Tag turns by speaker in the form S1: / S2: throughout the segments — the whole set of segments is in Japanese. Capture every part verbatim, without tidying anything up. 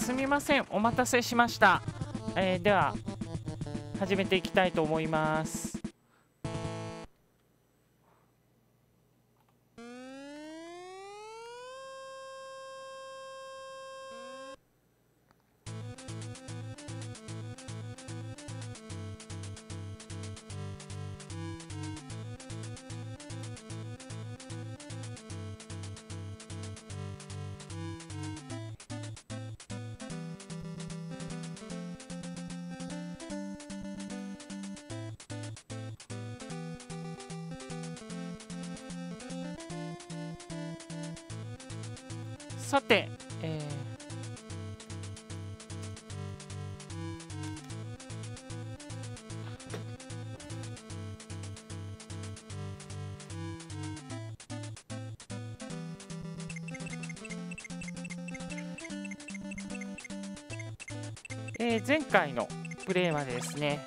S1: すみません、お待たせしました。えー、では始めていきたいと思います。さて、えーえー前回のプレイまでですね、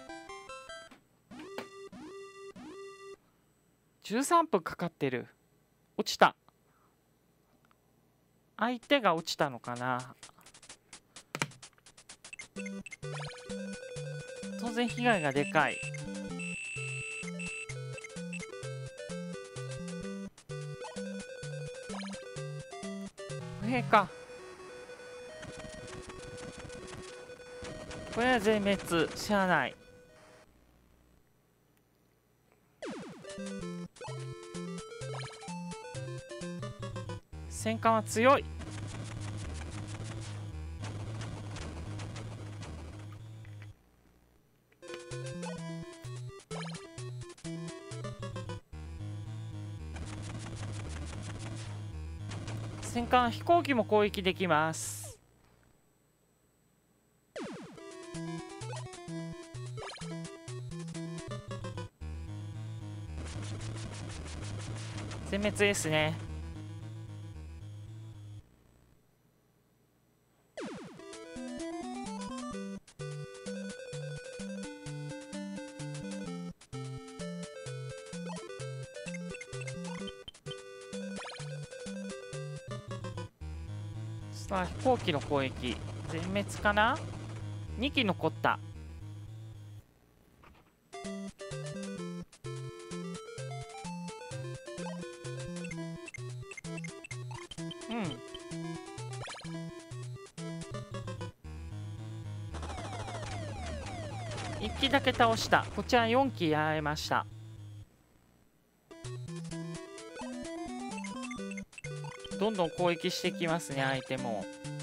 S1: じゅうさんぷんかかってる。落ちた。相手が落ちたのかな。当然被害がでかい。歩兵か。これは全滅。しゃあない。戦艦は強い。戦艦飛行機も攻撃できます。全滅ですね。さあ飛行機の攻撃全滅かな。にき残った。うんいっきだけ倒した。こちらよんきやられました。どんどん攻撃してきますね、相手も。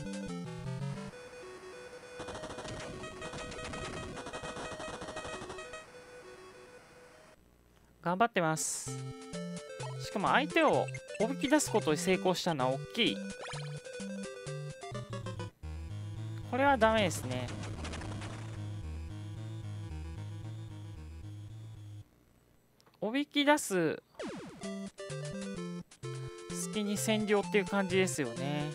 S1: 頑張ってます。しかも相手をおびき出すことに成功したのは大きい。これはダメですね。おびき出す隙に占領っていう感じですよね。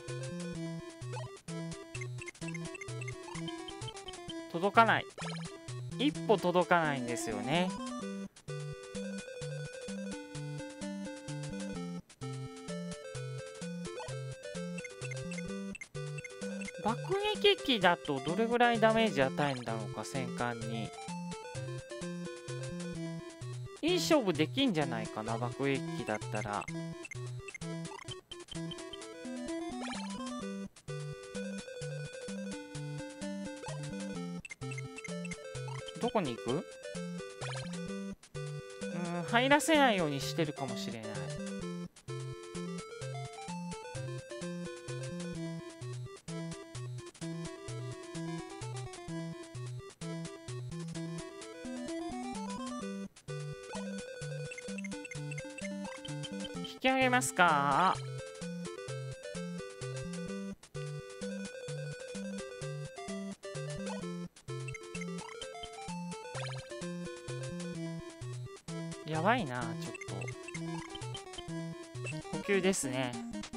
S1: 届かない。一歩届かないんですよね。爆撃機だとどれぐらいダメージ与えるんだろうか。戦艦にいい勝負できんじゃないかな。爆撃機だったら。どこに行く？うん、入らせないようにしてるかもしれない。引き上げますか。やばいな、ちょっと補給ですね。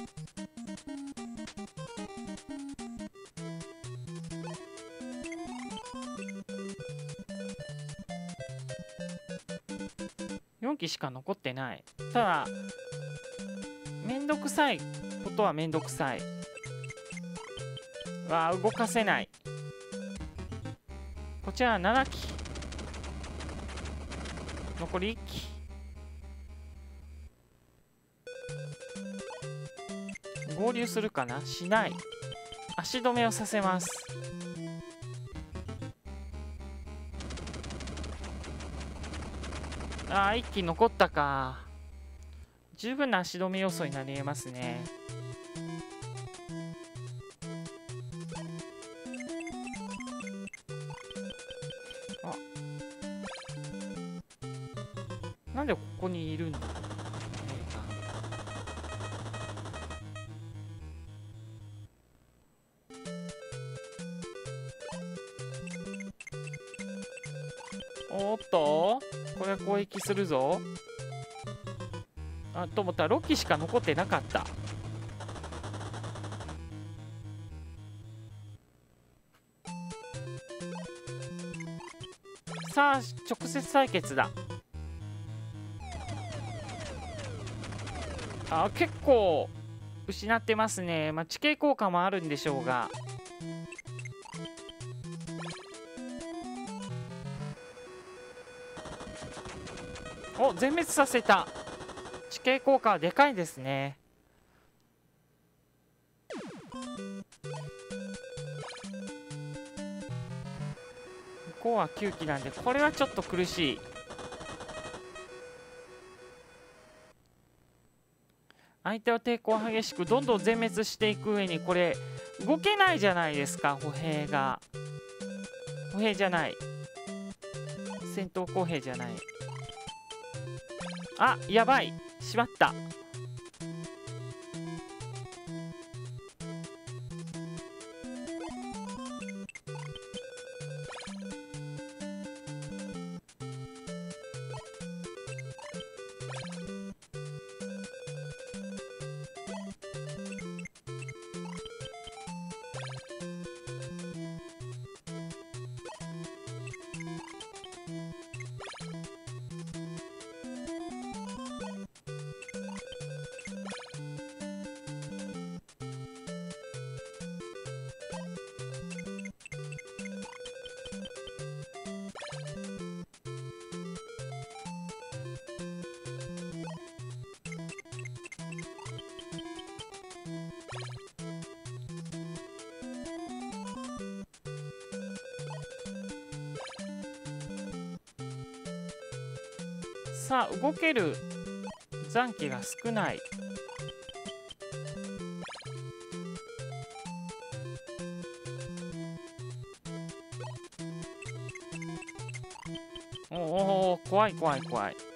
S1: よんきしか残ってない。ただめんどくさいことはめんどくさい。 わあ動かせない。こちらはななき、残りいっき。合流するかな、しない。足止めをさせます。あーいっき残ったか。十分な足止め要素になり得ますね。あ、なんでここにいるんだ。おっと、これは攻撃するぞ。あと思ったらろっきしか残ってなかった。さあ直接対決だ。あ、結構失ってますね。まあ、地形効果もあるんでしょうが。お、全滅させた。地形効果はでかいですね。向こうはきゅうきなんで、これはちょっと苦しい。相手の抵抗は激しくどんどん全滅していく上に、これ動けないじゃないですか。歩兵が歩兵じゃない、戦闘歩兵じゃない。あ、やばい、しまった。さあ動ける残機が少ない。おお、怖い怖い怖い。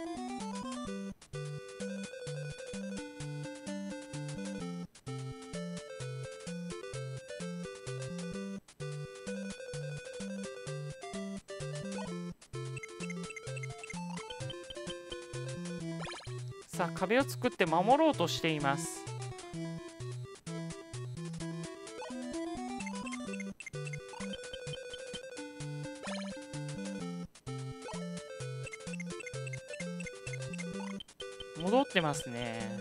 S1: さあ壁を作って守ろうとしています。戻ってますね。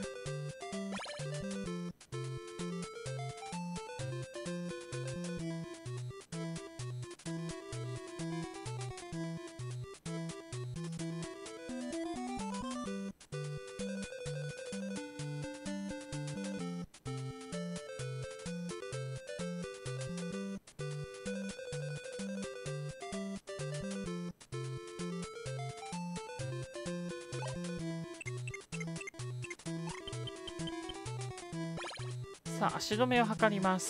S1: さあ足止めを図ります。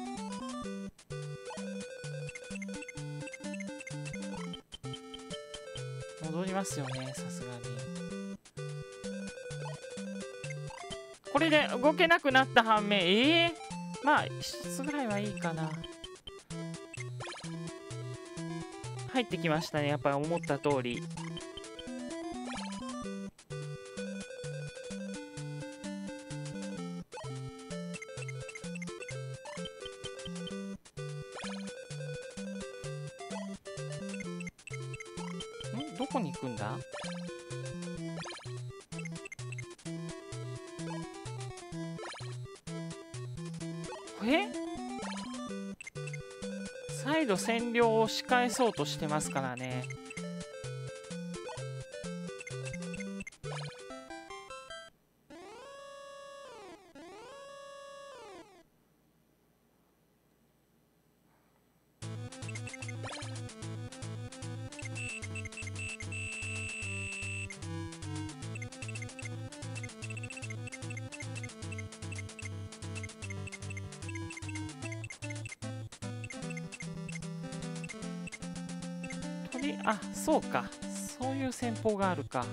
S1: 戻りますよね、さすがに。これで動けなくなった反面、ええー、まあひとつぐらいはいいかな。入ってきましたね、やっぱり思った通り。どこに行くんだ。え、 再度占領を仕返そうとしてますからね。あ、そうか、そういう戦法があるか。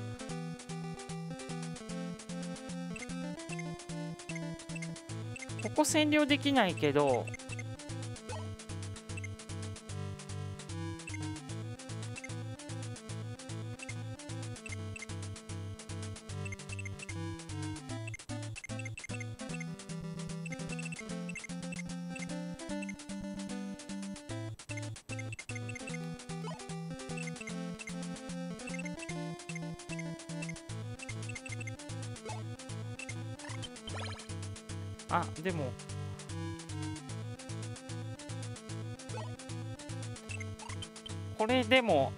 S1: ここ占領できないけど、あ、でもこれでも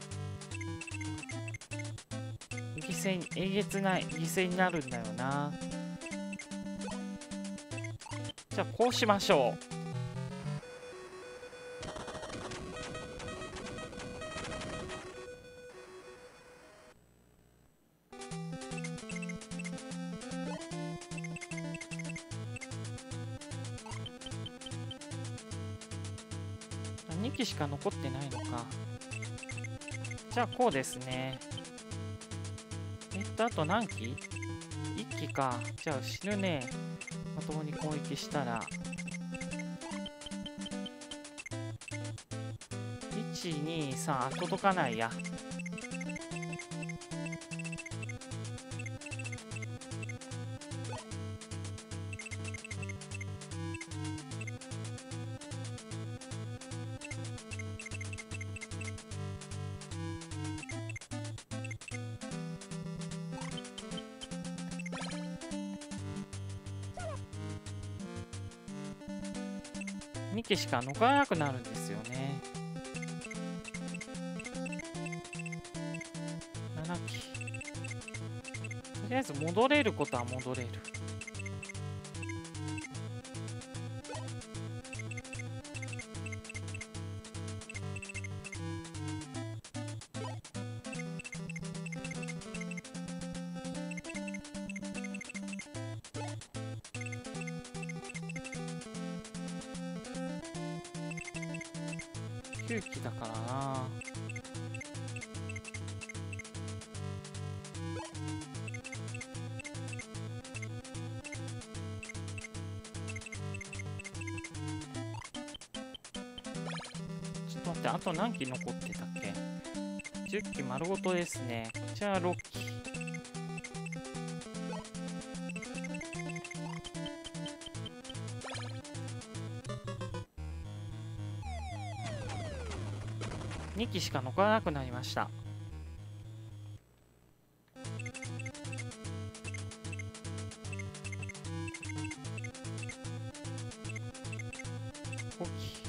S1: 犠牲にえげつない犠牲になるんだよな。じゃあこうしましょう。にきしか残ってないのか。じゃあこうですね。えっとあと何機 ?いっ 機か。じゃあ死ぬね。まともに攻撃したらいち、に、さん届かないや。にきしか残らなくなるんですよね。ななき。とりあえず戻れることは戻れる。きゅうきだからな。ちょっと待って、あと何機残ってたっけ。じゅっき丸ごとですね。じゃあろっき。にきしか残らなくなりました。ごき。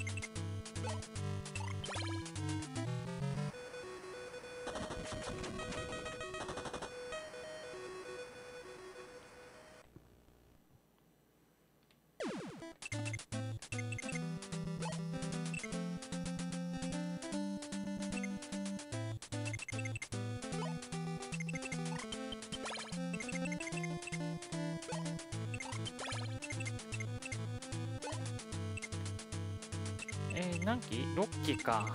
S1: えー、何機 ?ろっ 機か。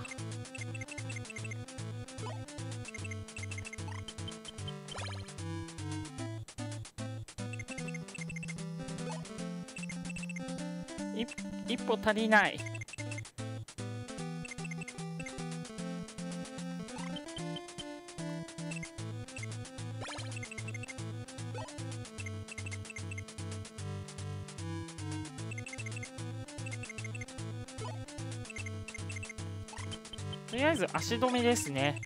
S1: い一歩足りない。とりあえず足止めですね。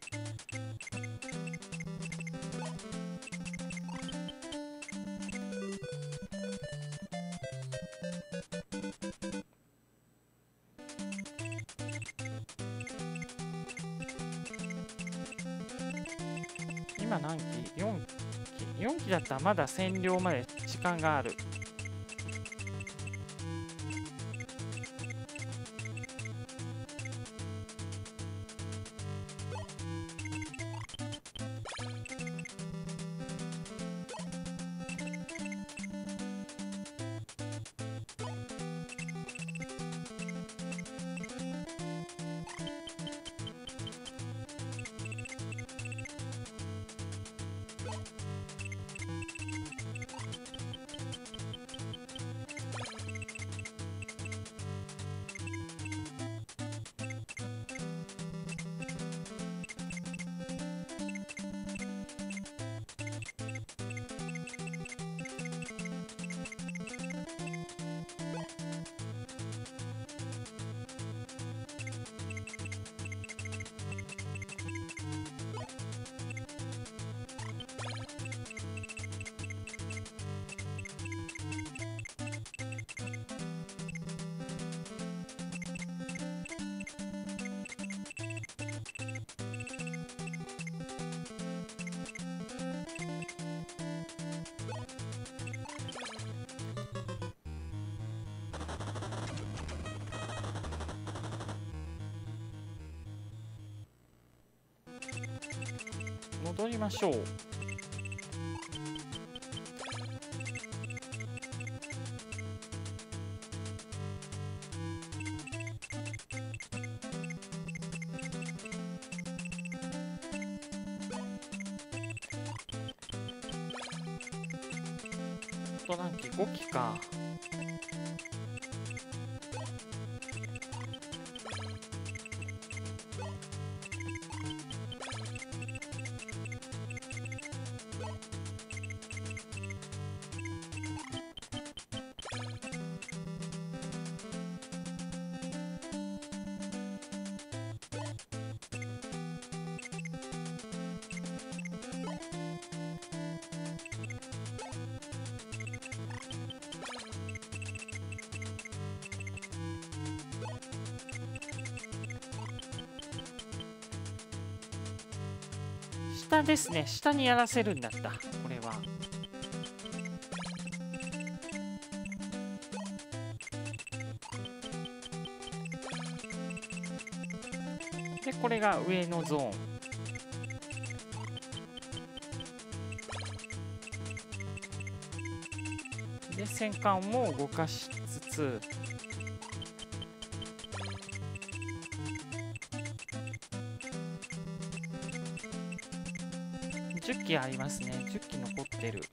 S1: 今何機 ?よん 機。よん機だったらまだ占領まで時間がある。戻りましょう。と何機 ?ご 機か。下ですね。下にやらせるんだった。これは。で、これが上のゾーン。で、戦艦も動かしつつ。じゅっ機ありますね。じゅっ機残ってる。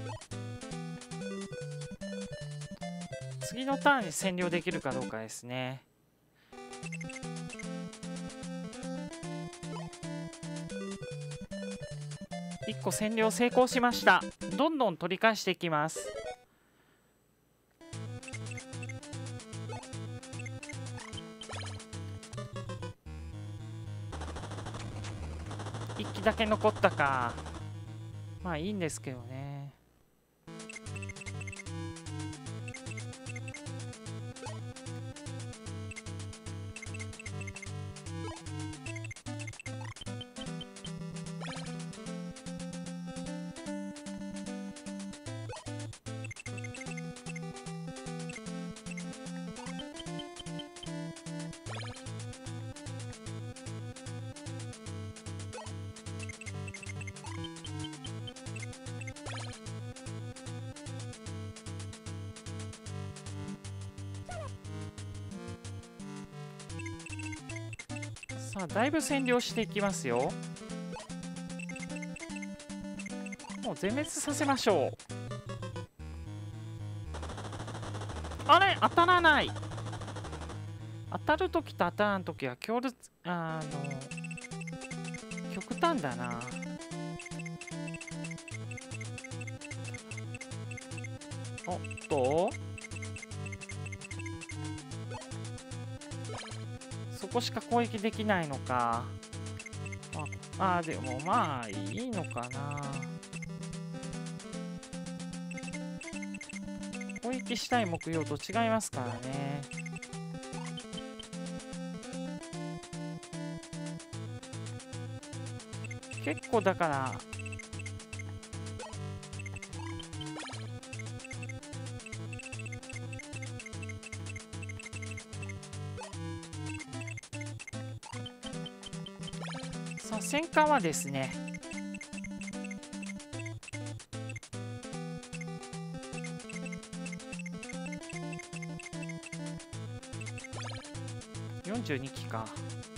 S1: 次のターンに占領できるかどうかですね。いっこ占領成功しました。どんどん取り返していきます。いっ機だけ残ったか。まあいいんですけどね。さあだいぶ占領していきますよ。もう全滅させましょう。あれ当たらない。当たるときと当たらんときは強烈、あの極端だな。おっとそこしか攻撃できないのか。ああでもまあいいのかな。攻撃したい目標と違いますからね。結構だからまあ、戦艦はですね、よんじゅうにきか。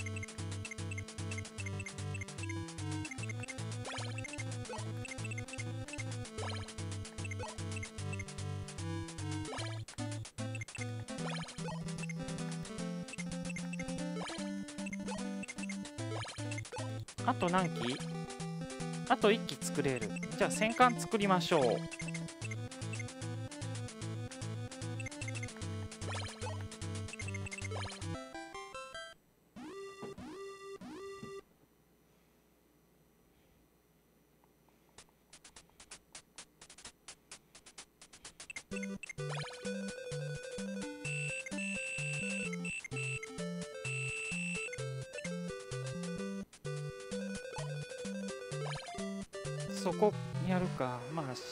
S1: あと何機？あといっき作れる。じゃあ戦艦作りましょう。そこやるか。まあ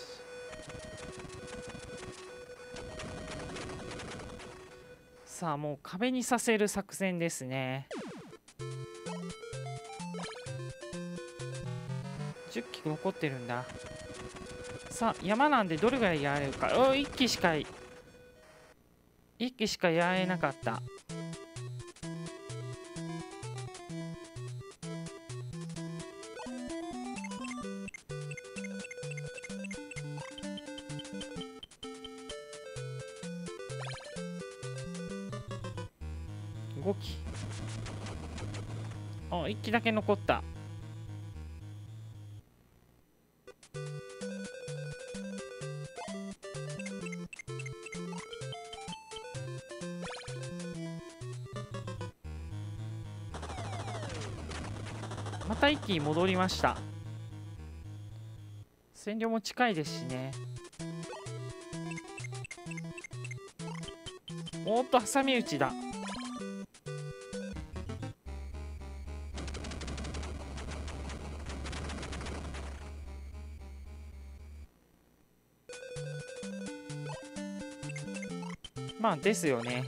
S1: さあ、もう壁にさせる作戦ですね。じゅっき残ってるんだ。さあ、山なんでどれぐらいやれるか。おいっきしかいっきしかやれなかった。ごき。あ、いっきだけ残った。また一気に戻りました。占領も近いですしね。おーっと挟み撃ちだ。まあですよね。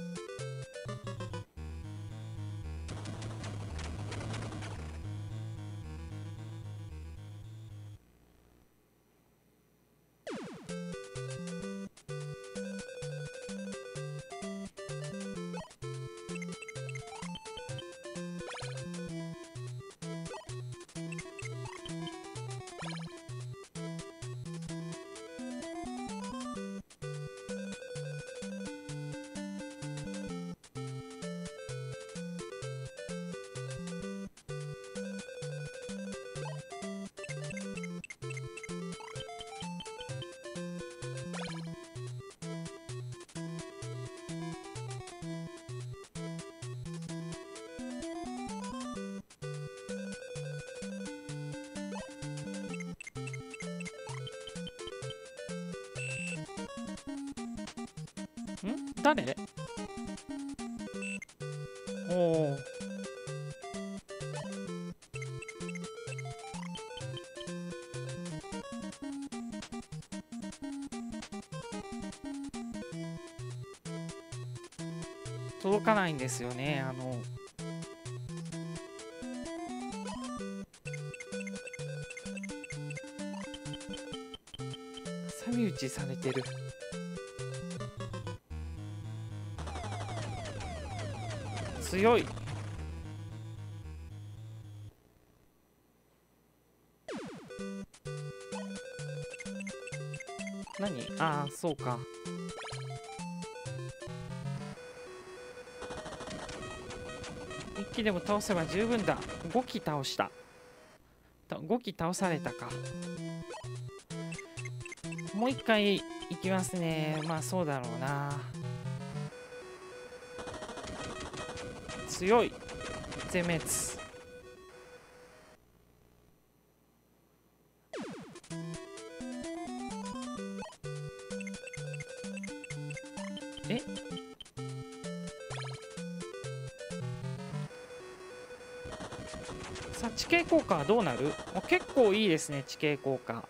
S1: ん誰？おお。届かないんですよね。あの挟み撃ちされてる。強い。何？ああ、そうか。いっきでも倒せば十分だ。ごき倒した。ごき倒されたか。もう一回いきますね。まあそうだろうな。強い。全滅。え？さあ地形効果はどうなる？結構いいですね、地形効果。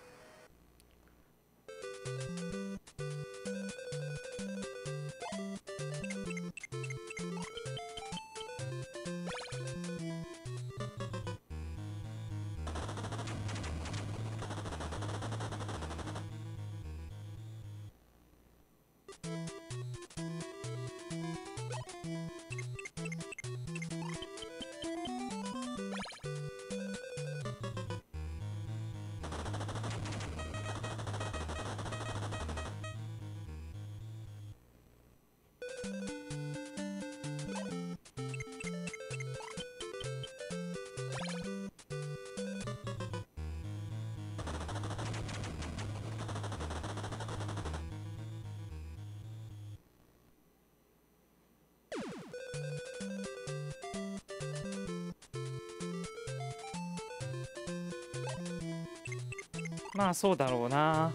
S1: まあそうだろうな。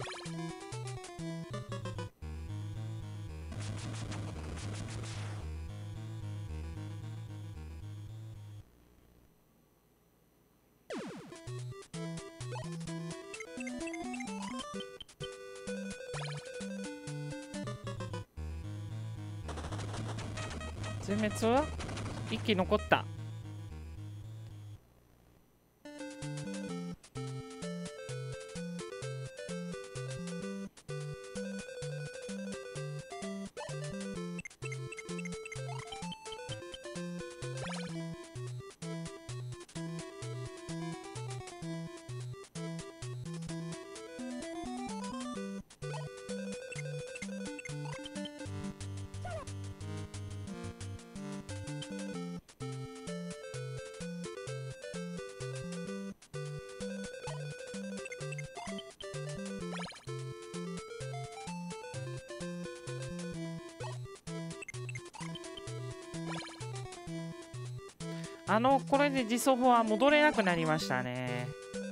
S1: 全滅は一機残った。あのこれで自走砲は戻れなくなりましたね。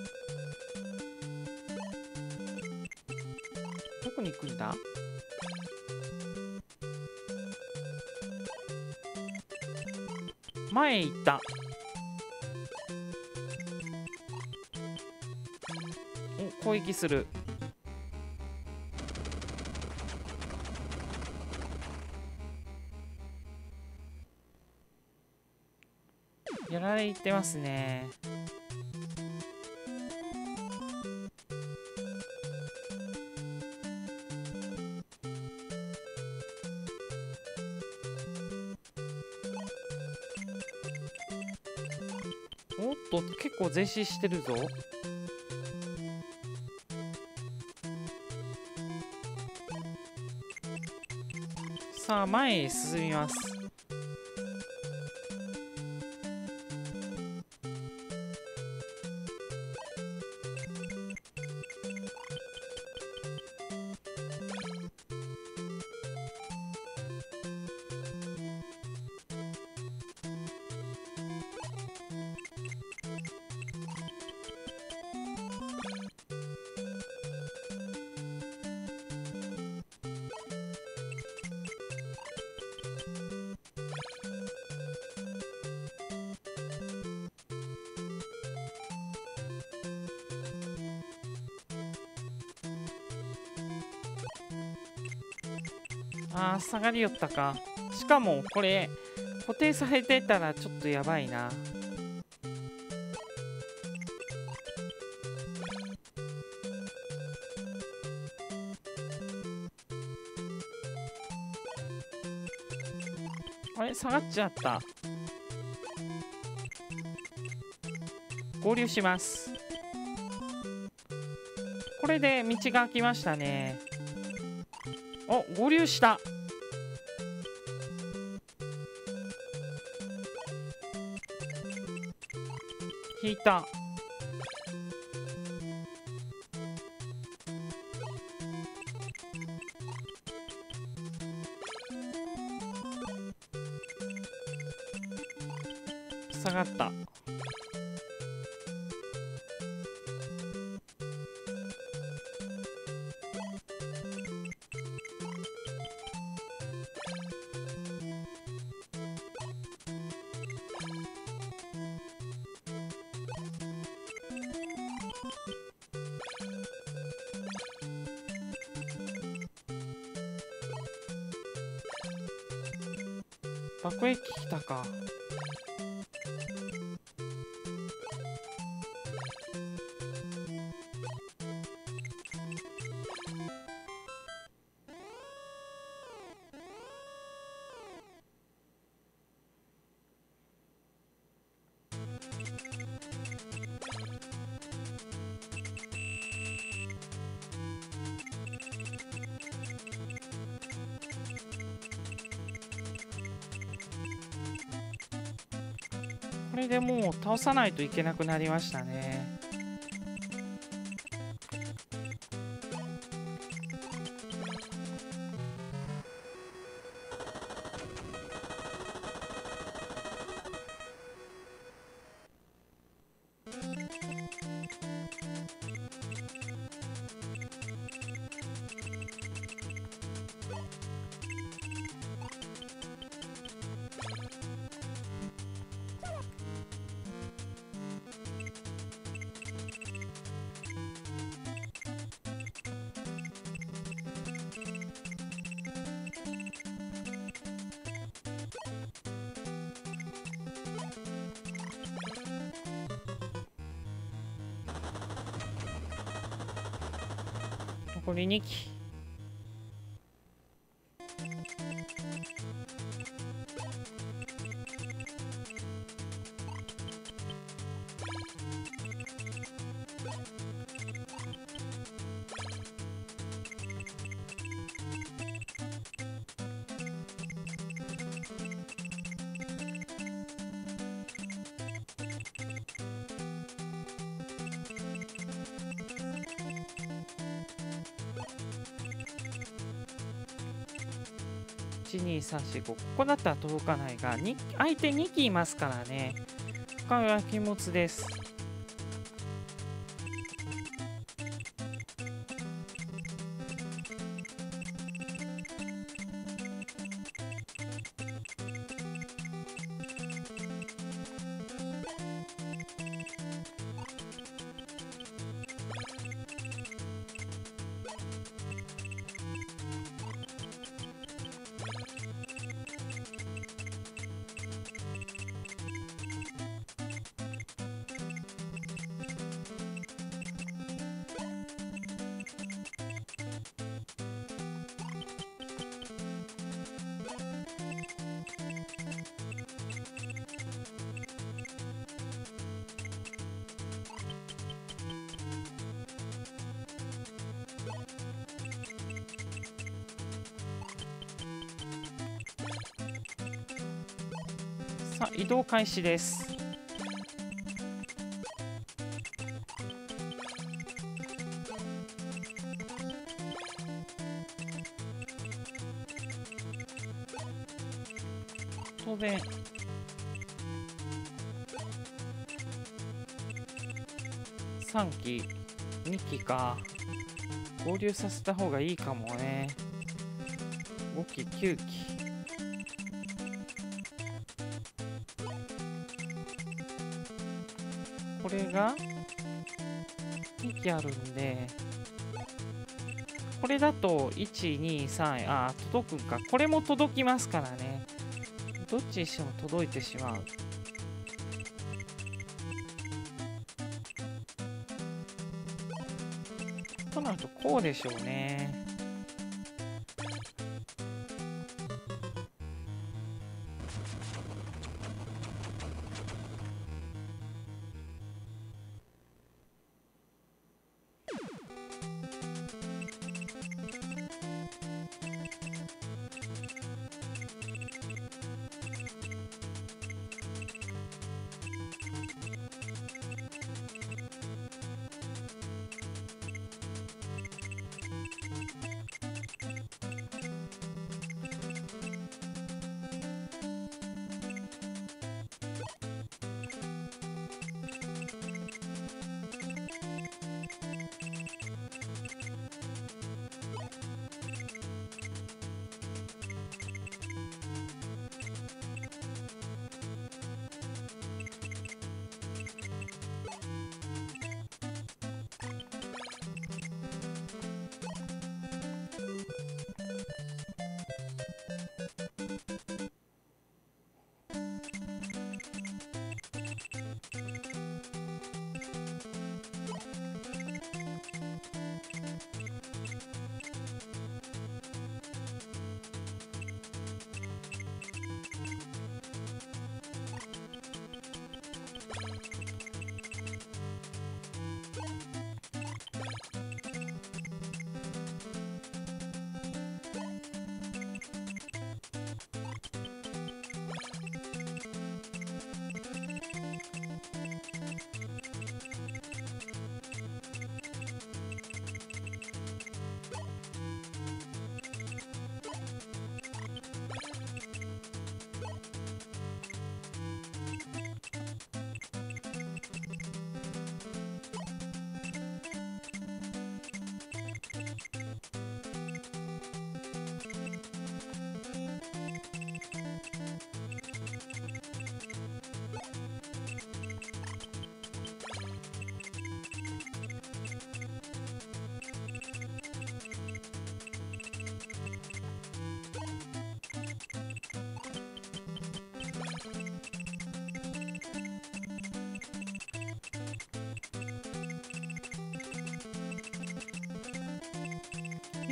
S1: どこに行くんだ？前へ行った。お、攻撃する。やられてますね。おっと結構前進してるぞ。さあ前へ進みます。あー下がりよったか。しかもこれ固定されてたらちょっとやばいな。あれ下がっちゃった。合流します。これで道が開きましたね。お、合流した。引いた。下がった。爆撃来たか。 れでもう倒さないといけなくなりましたね。残りにき。いちにさんしご、ここだったら届かないが、に相手にきいますからね。これは気持ちです。さあ、移動開始です。当然さんきにきか合流させた方がいいかもね。ごききゅうき、これがにきあるんで、これだといちにさん、あー届くんか。これも届きますからね。どっちにしても届いてしまう。となるとこうでしょうね。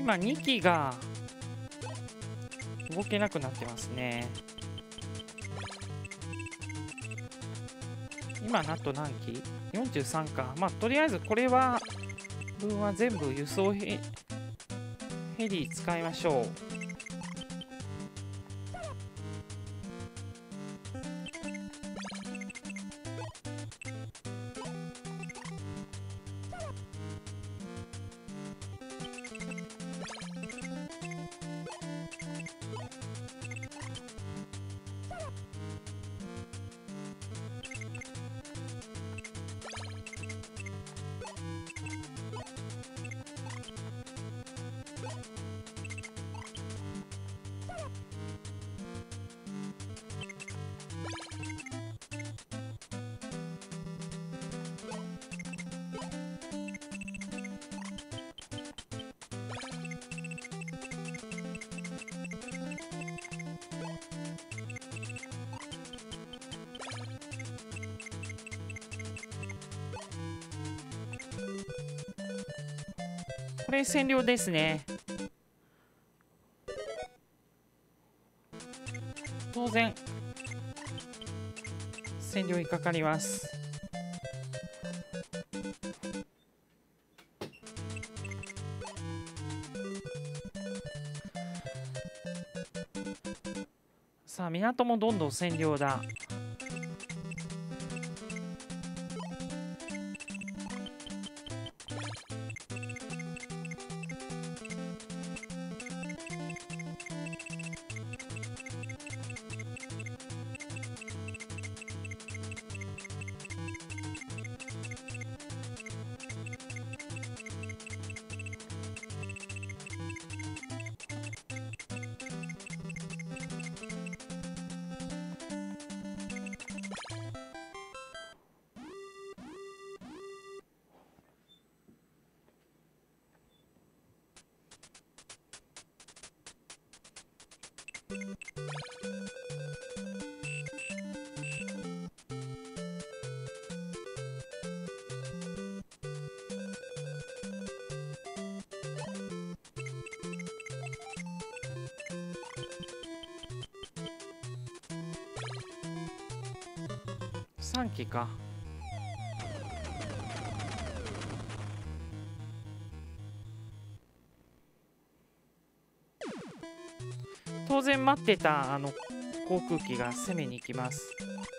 S1: 今にきが動けなくなってますね。今なんと何機 ?よんじゅうさん か。まあとりあえずこれは分は全部輸送ヘヘリ使いましょう。これ占領ですね。当然占領にかかります。さあ港もどんどん占領だ。さんきか。当然待ってたあの航空機が攻めに行きます。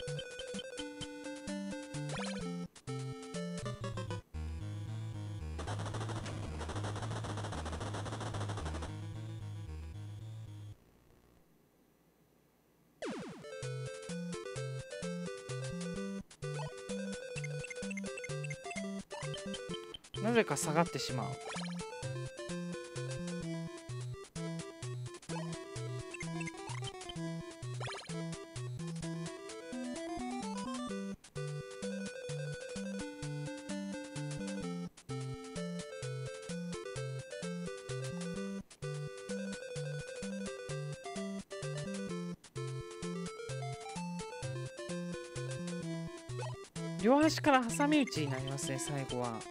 S1: なぜか下がってしまう。両端から挟み撃ちになりますね、最後は。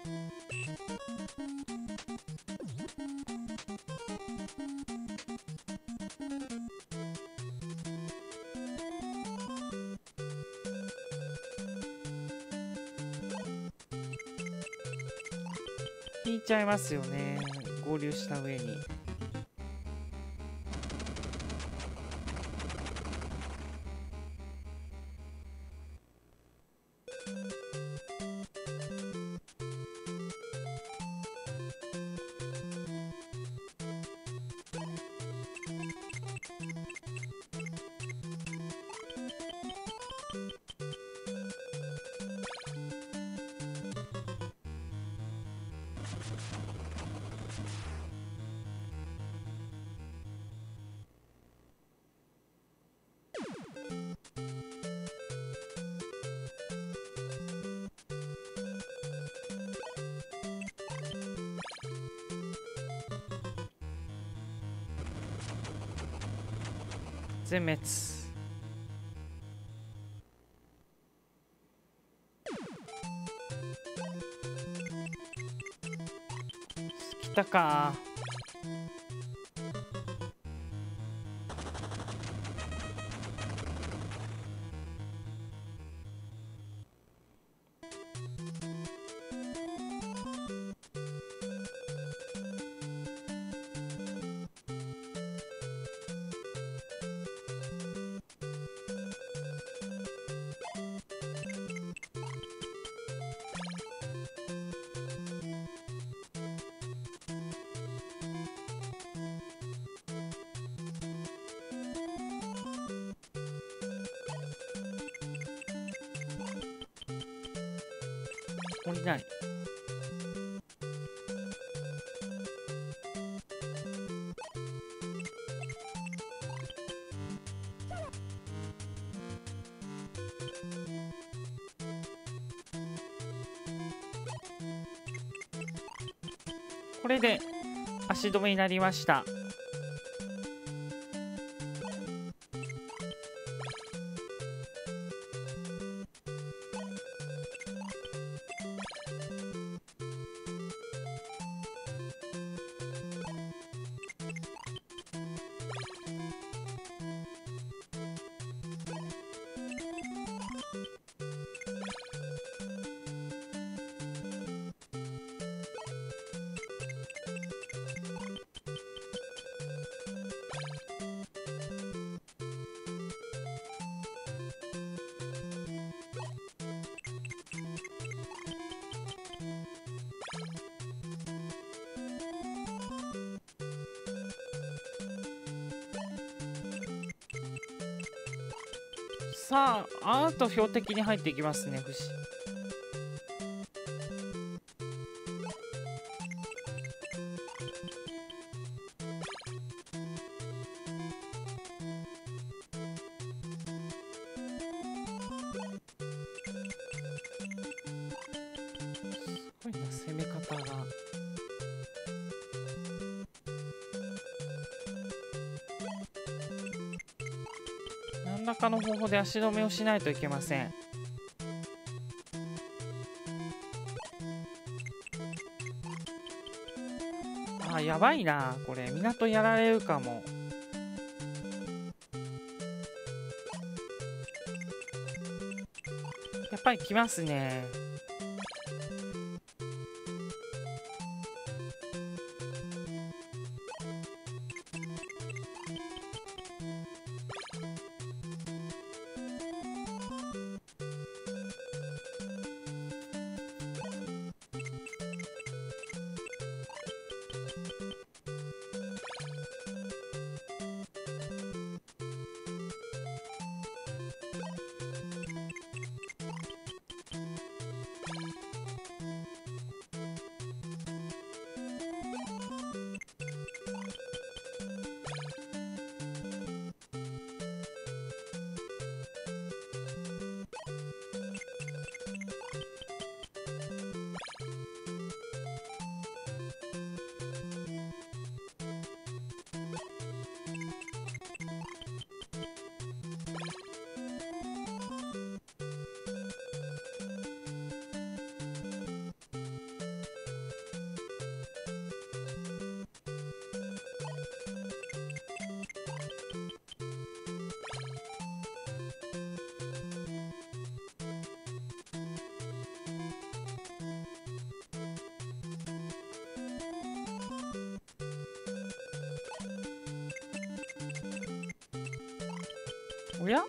S1: 引いちゃいますよね、合流した上に。全滅。来たか。 降りない。これで足止めになりました。さあ、あーと標的に入っていきますね、不死。すごいな、攻め方が。何らかの方法で足止めをしないといけません。あ、やばいな、これ港やられるかも。やっぱり来ますね。おや？あ、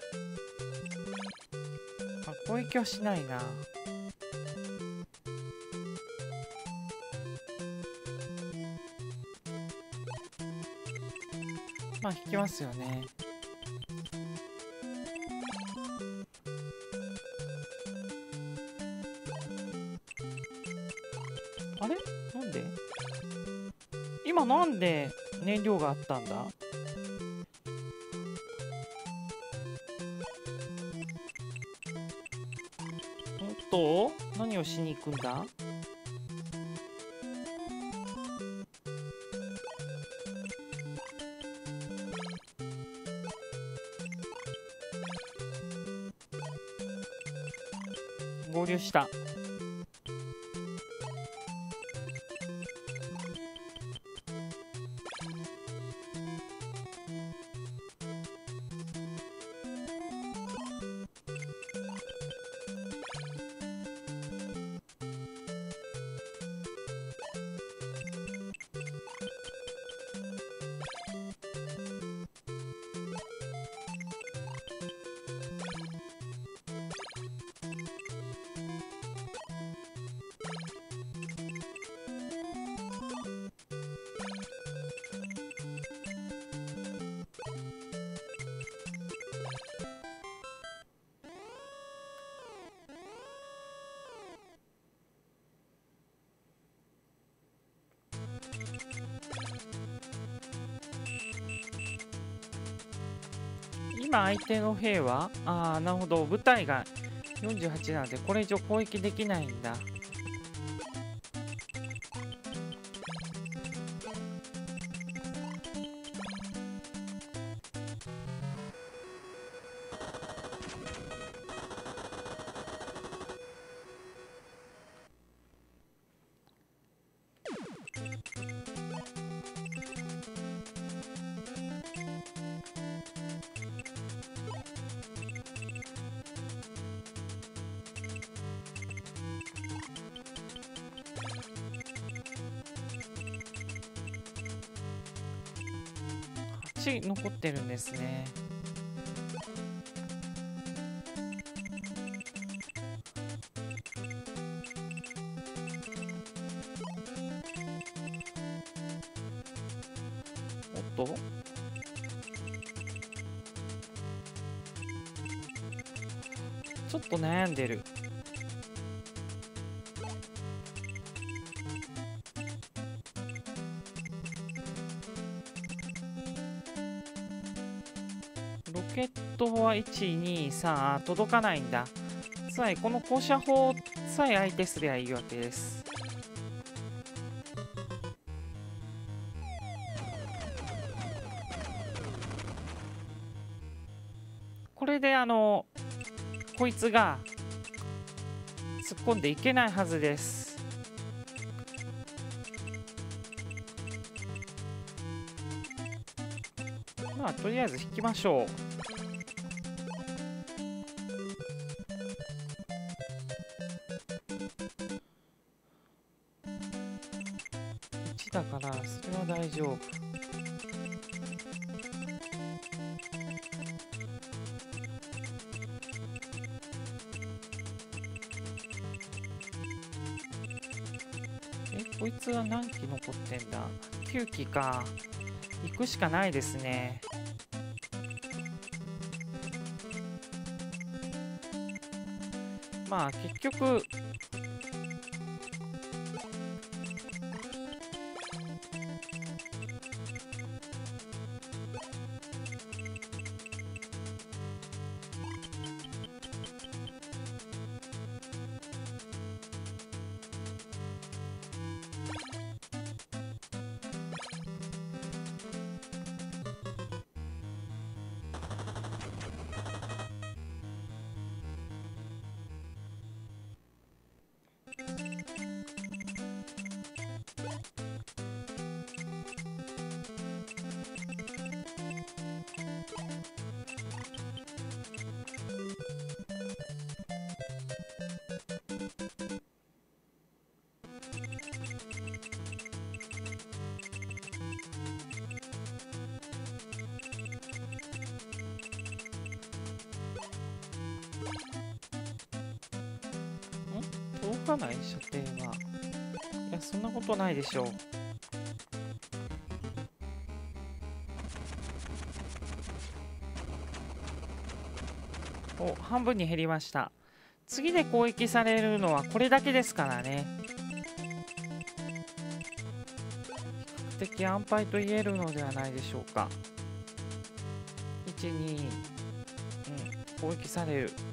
S1: 攻撃はしないな。まあ引きますよね。あれ？なんで？今なんで燃料があったんだ？と何をしに行くんだ？合流した。 今相手の兵は、ああなるほど、部隊がよんじゅうはちなのでこれ以上攻撃できないんだ。はち残ってるんですね。おっと、ちょっと悩んでる。ロケットはいち、に、さん届かないんだ。つまりこの高射砲さえ相手すりゃいいわけです。これであのこいつが突っ込んでいけないはずです。まあとりあえず引きましょう。いちだからそれは大丈夫。え、こいつは何機残ってんだ？きゅうきか。行くしかないですね。まあ結局届かない射程は。いやそんなことないでしょう。お、半分に減りました。次で攻撃されるのはこれだけですからね。比較的安牌と言えるのではないでしょうか。いち、に、うん、攻撃される。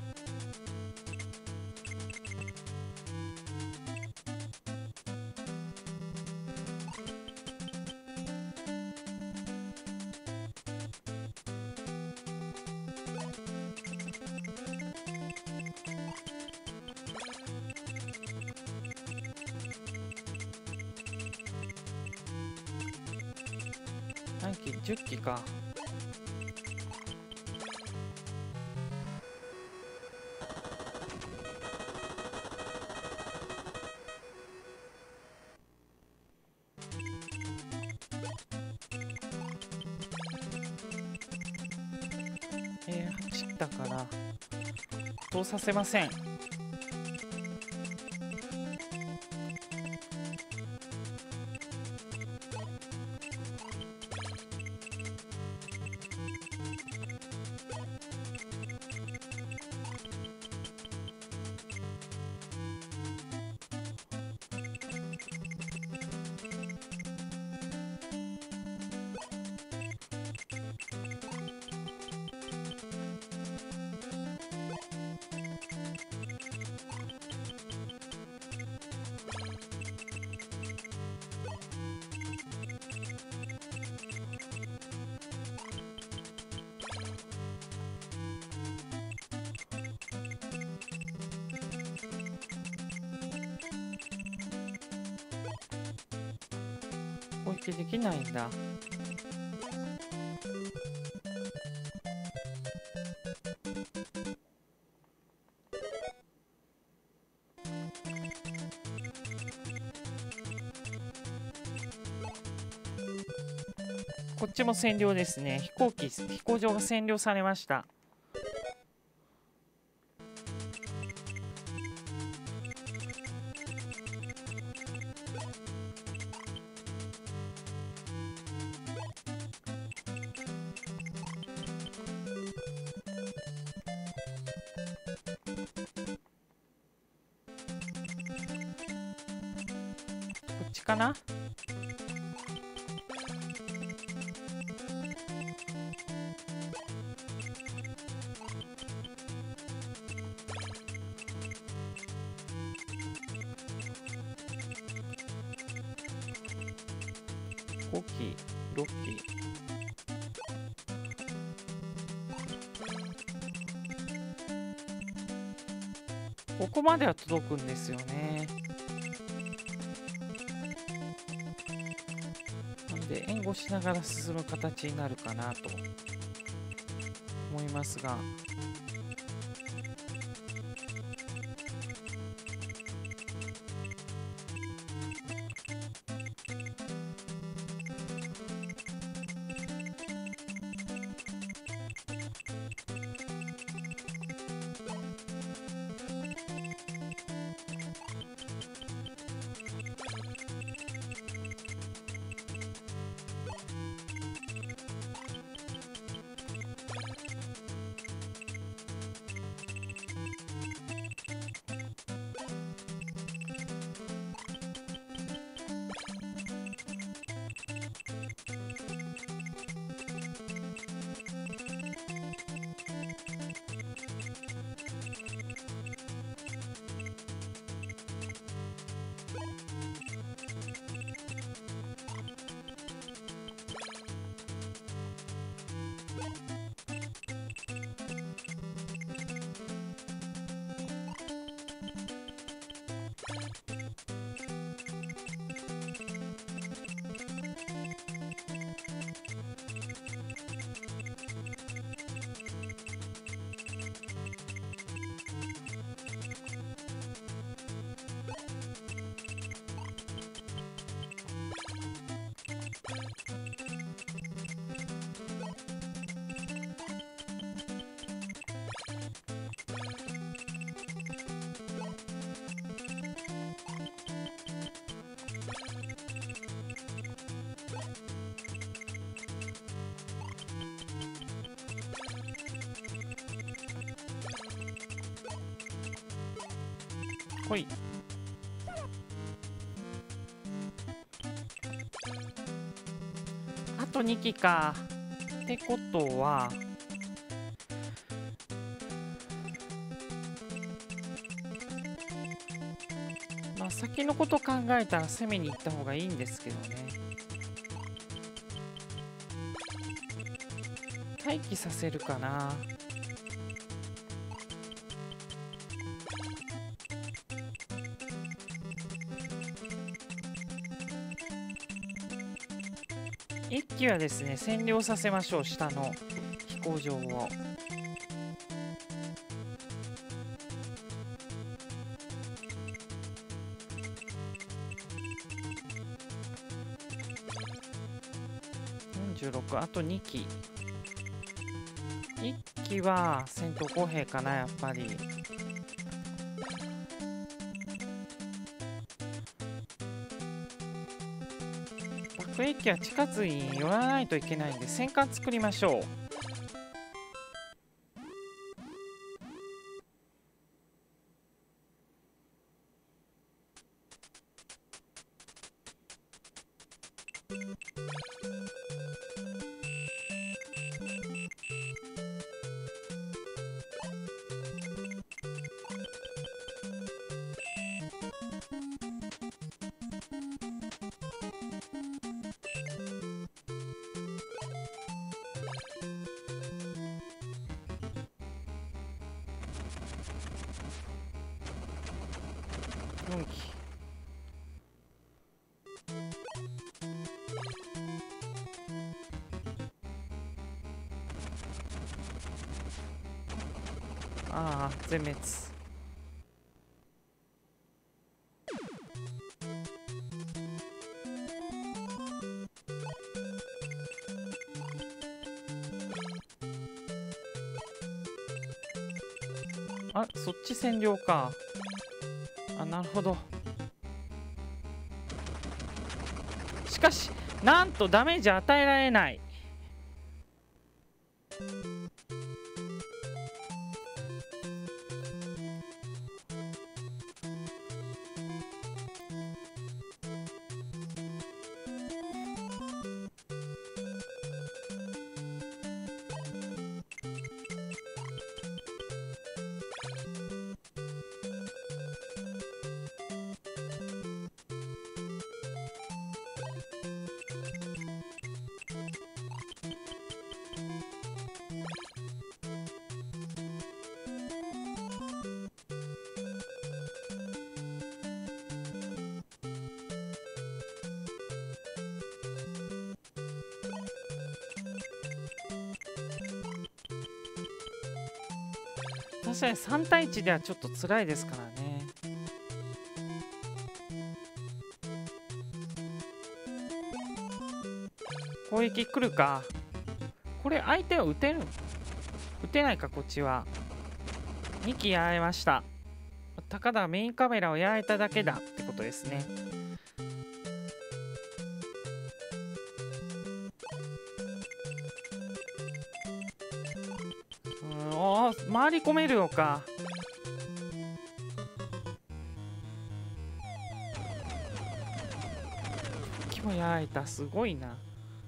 S1: 何機？じゅっきか。えー、はちだから通させません。 攻撃できないんだ。こっちも占領ですね。飛行機、飛行場が占領されました。こっちかな。ご機、ろっ機。ここまでは届くんですよね。なんで援護しながら進む形になるかなと思いますが。ほい。あとに機か。ってことはまあ先のこと考えたら攻めに行った方がいいんですけどね。待機させるかな。一機はですね占領させましょう、下の飛行場を。よんじゅうろく、あとに機。いっ機は戦闘公平かな、やっぱり。爆撃機は地下水に寄らないといけないんで戦艦作りましょう。よん機。 ああ全滅。あ、そっち占領か。あ、なるほど。しかしなんとダメージ与えられない。確かにさん対いちではちょっと辛いですからね。攻撃来るか。これ相手は撃てる撃てないか。こっちはにきやられました。たかだメインカメラをやられただけだってことですね。うん、おー回り込めるのか。敵もやられた。すごいな。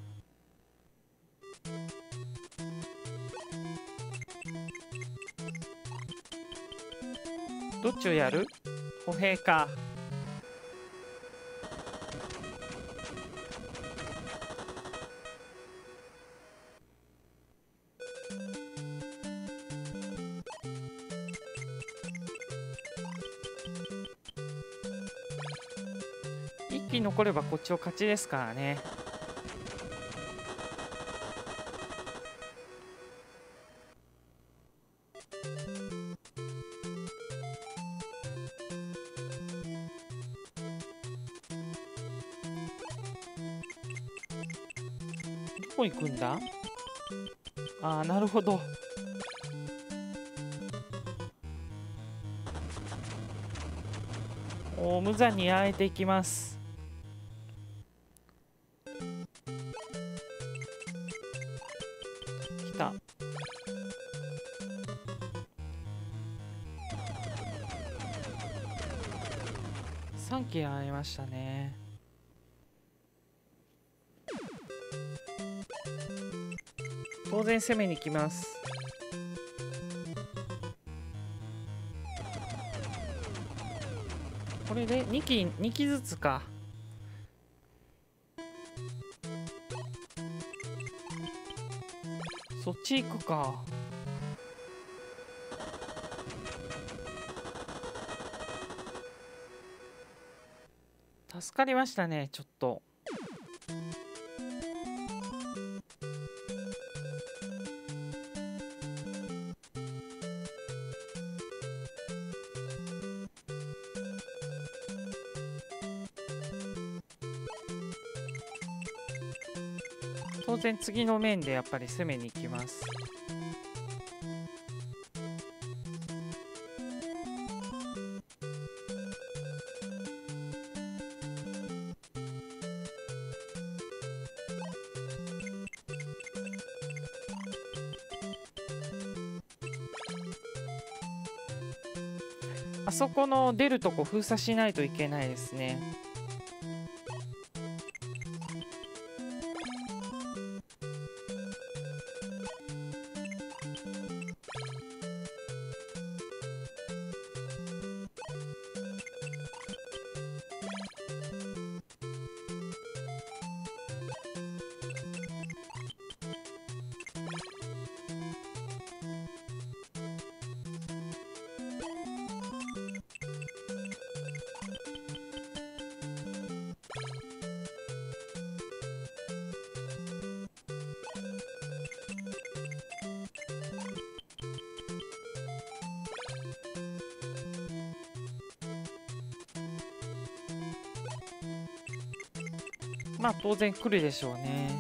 S1: どっちをやる？歩兵か。一機残ればこっちの勝ちですからね。どこ行くんだ？ああ、なるほど。お無残にやられていきます。来た。さんきやられましたね。当然攻めに来ます。これでにきにきずつか。そっち行くか。助かりましたね。ちょっと当然次の面でやっぱり攻めに行きます。あそこの出るとこ封鎖しないといけないですね。 まあ当然来るでしょうね。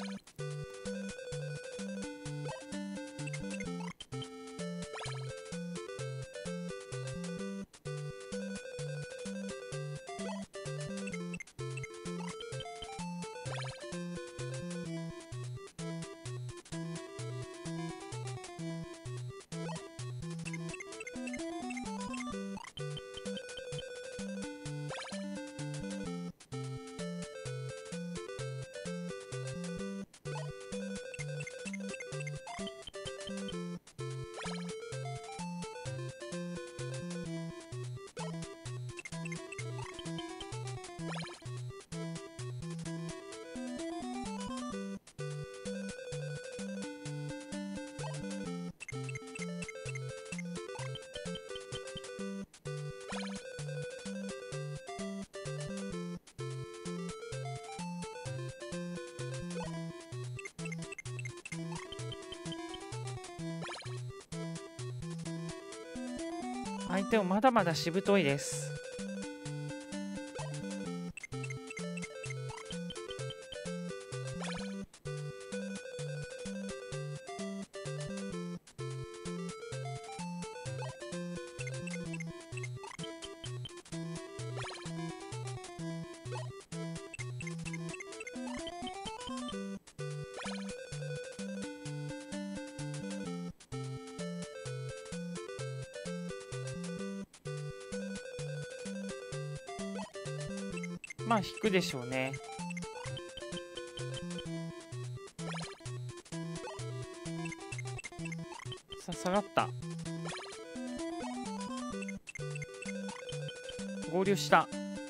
S1: 相手もまだまだしぶといです。まあ引くでしょうね。さあ下がった。合流した。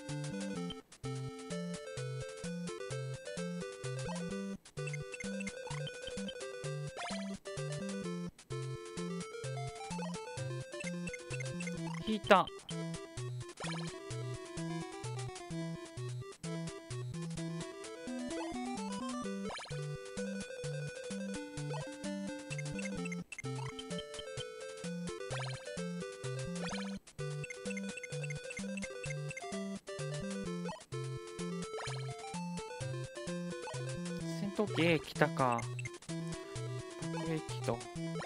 S1: 引いた。戦闘機 A 来たか。爆撃と。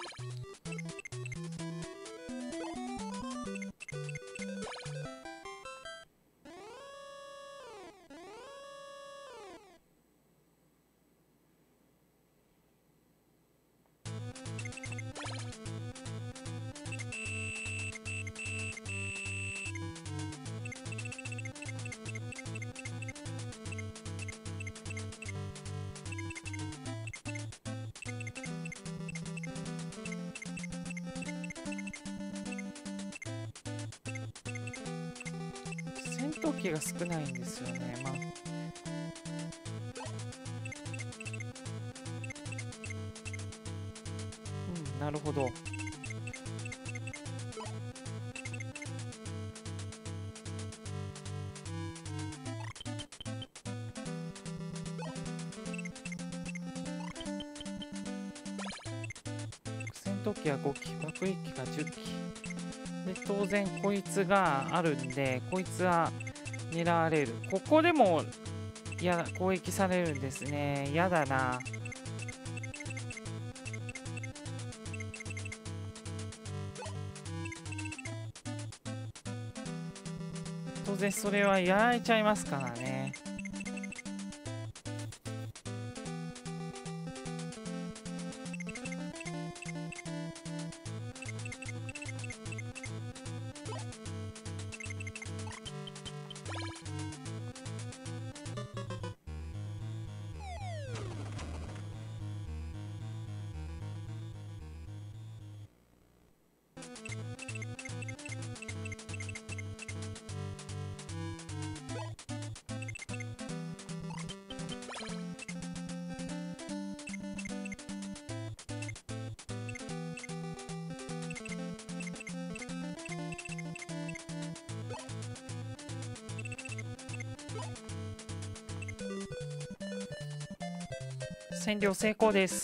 S1: 戦闘機が少ないんですよね。まあうん、なるほど。戦闘機はごき、爆撃機がじゅっきで、当然こいつがあるんで、こいつは狙われる。ここでもや攻撃されるんですね。やだな。当然それはやられちゃいますからね。占領成功です。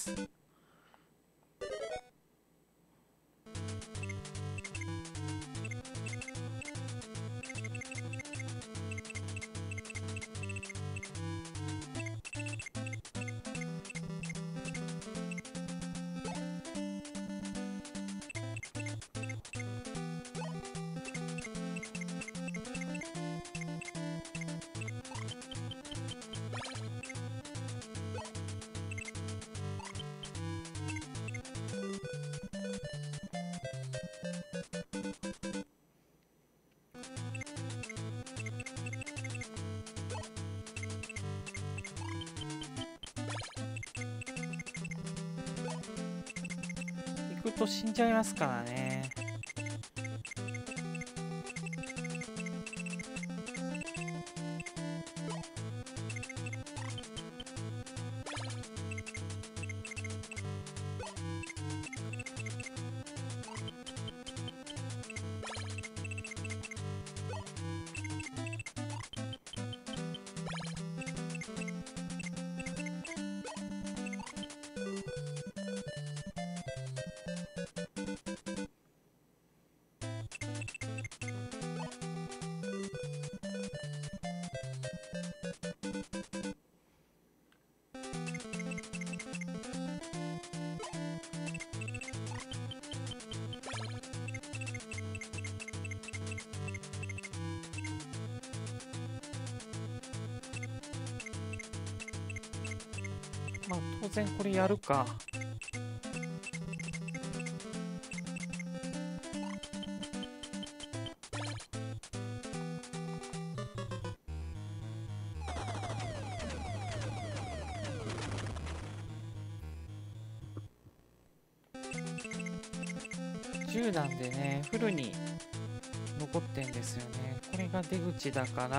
S1: 行くと死んじゃいますからね。まあ当然これやるか。じゅうだんでねフルに残ってんですよね。これが出口だから、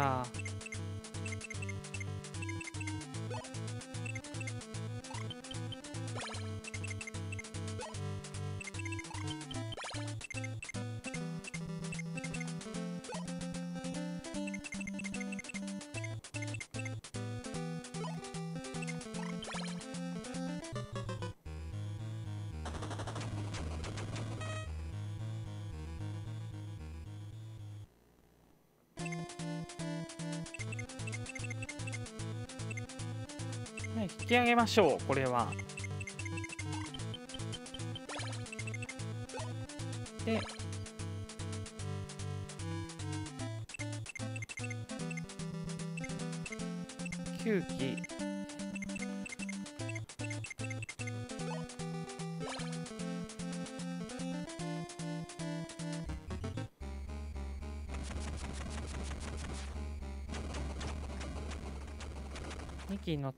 S1: ね、引き上げましょう。これはできゅうきにきに乗った。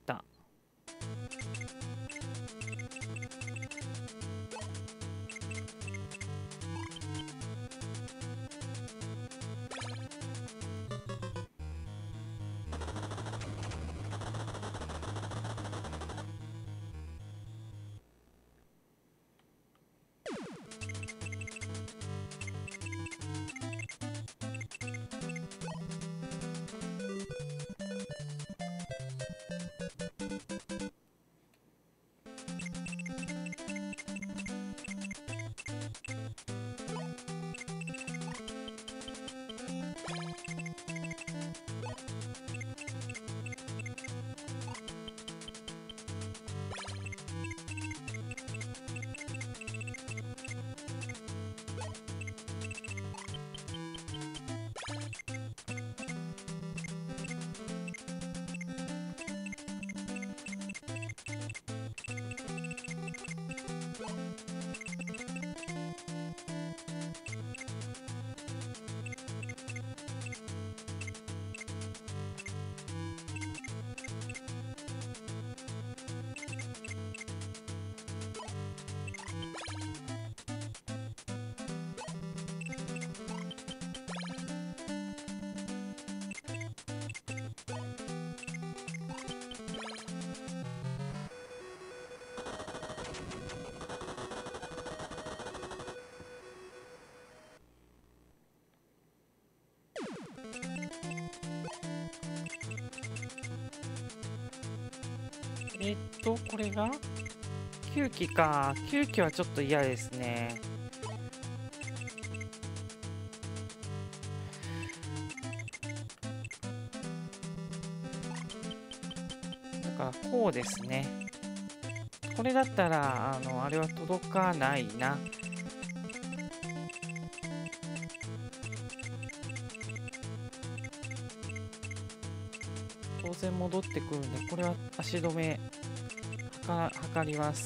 S1: えっとこれがきゅうきか。きゅうきはちょっと嫌ですね。だからこうですね。これだったらあのあれは届かないな。当然戻ってくるんで、これは足止めはか測ります。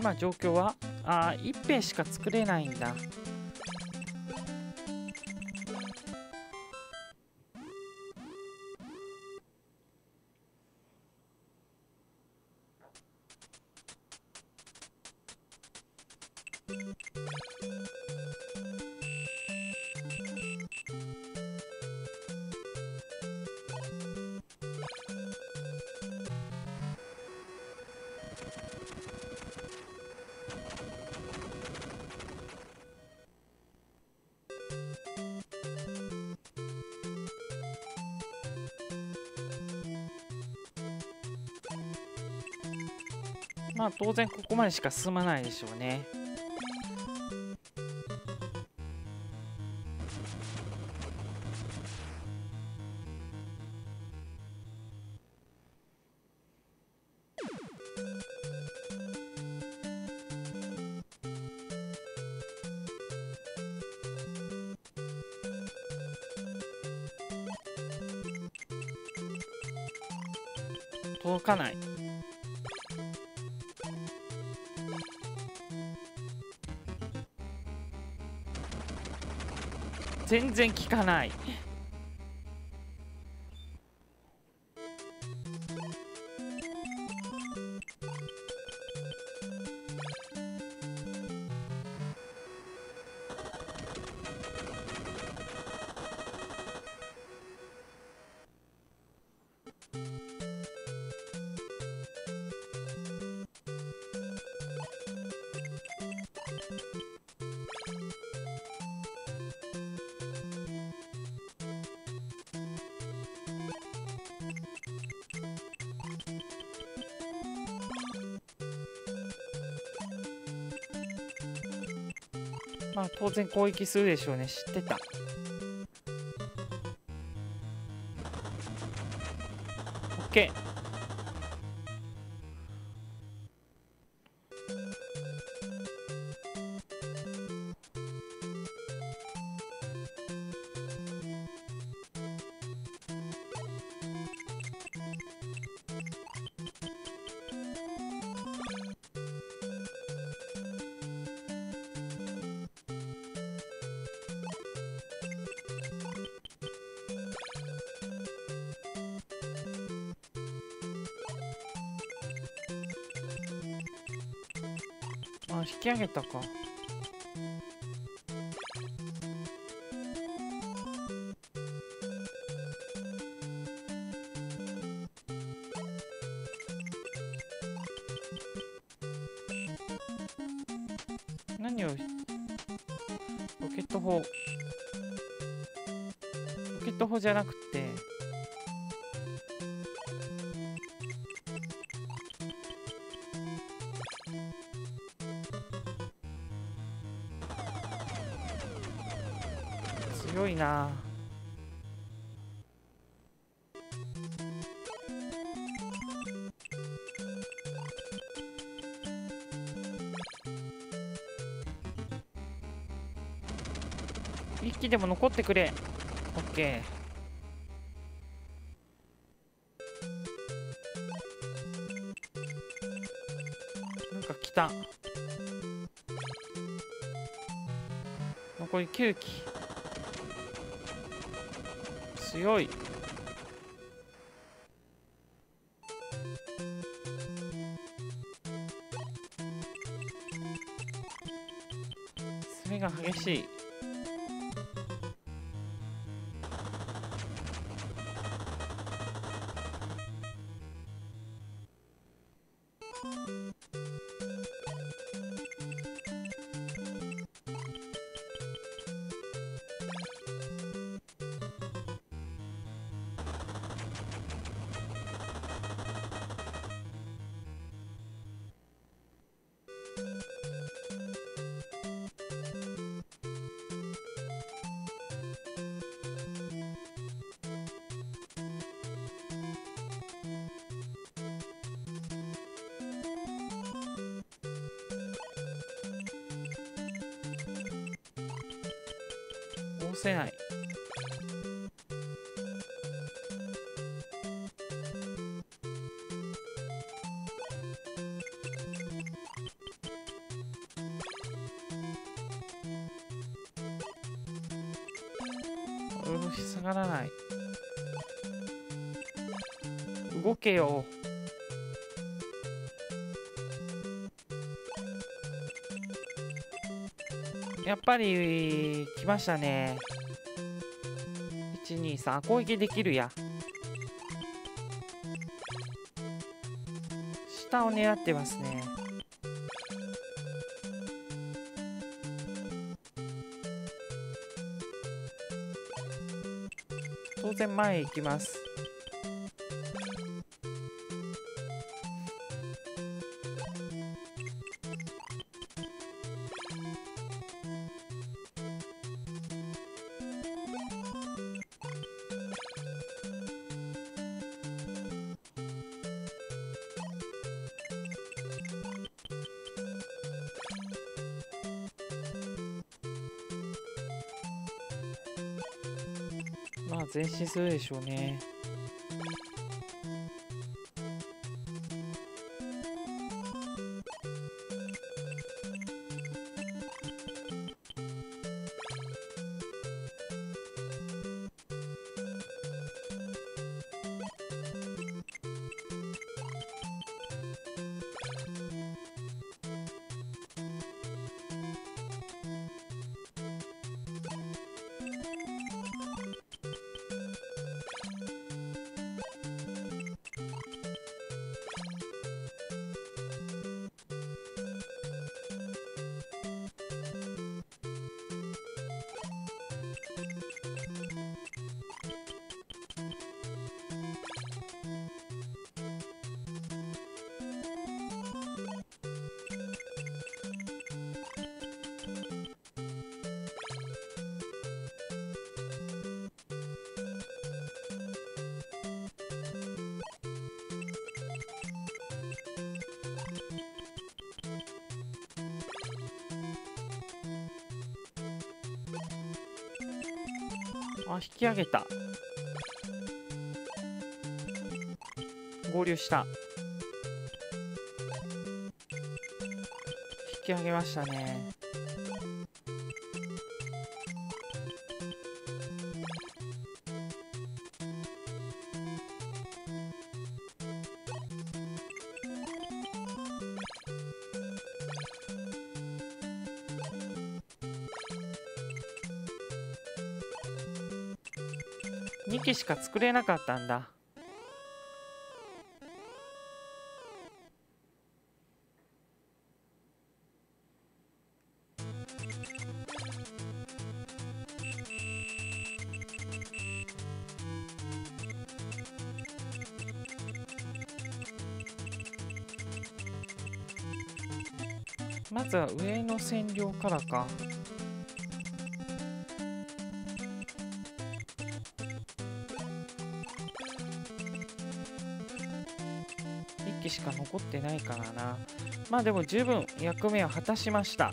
S1: 今状況はああ一兵しか作れないんだ。まあ当然ここまでしか進まないでしょうね。届かない。全然効かない。まあ当然攻撃するでしょうね。知ってた。オッケー。あ、引き上げたか。何をロケット砲ロケット砲じゃなくて強いな。一機でも残ってくれ。オッケー。なんか来た。残りきゅう機。強い。攻めが激しい。押せない。 うん、下がらない。動けよ。やっぱり来ましたね。いちにさん、攻撃できるや。下を狙ってますね。当然前へ行きます。まあ前進するでしょうね。あ、引き上げた。合流した。引き上げましたね。にきしか作れなかったんだ。まずは上の占領からか。いっきしか残ってないからな。まあでも十分役目を果たしました。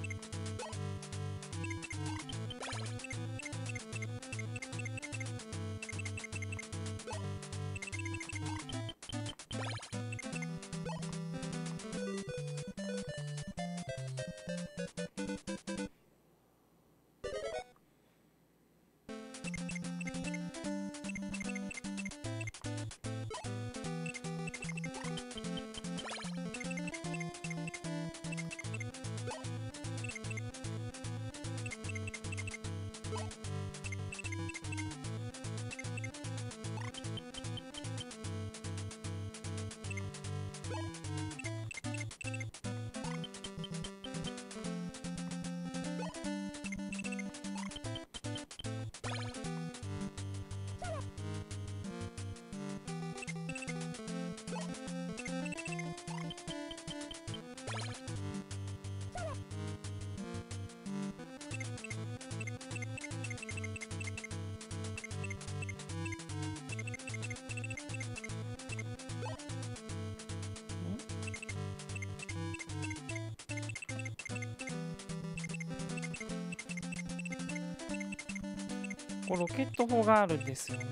S1: こうロケット砲があるんですよね。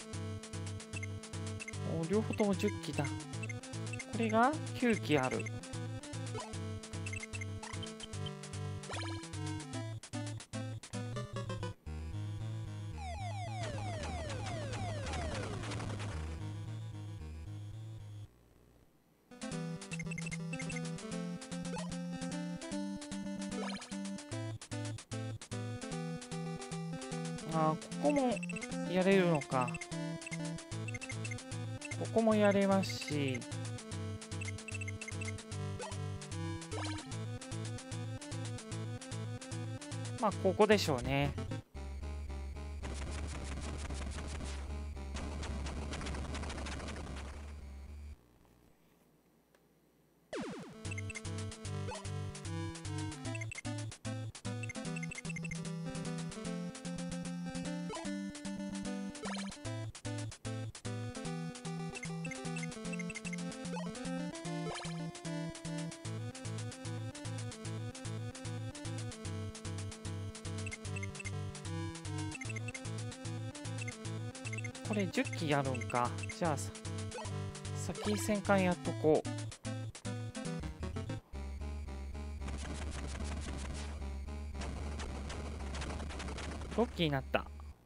S1: お、両方ともじゅっきだ。これがきゅうきある。 あー、ここもやれるのか。ここもやれますし、まあここでしょうね。これじゅっきやるんか。じゃあさ先戦艦やっとこう。ろっきになった。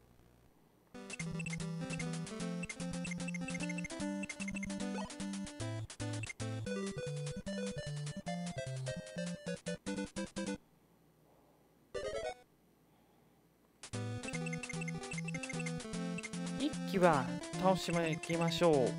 S1: いっきは倒しまいきましょう。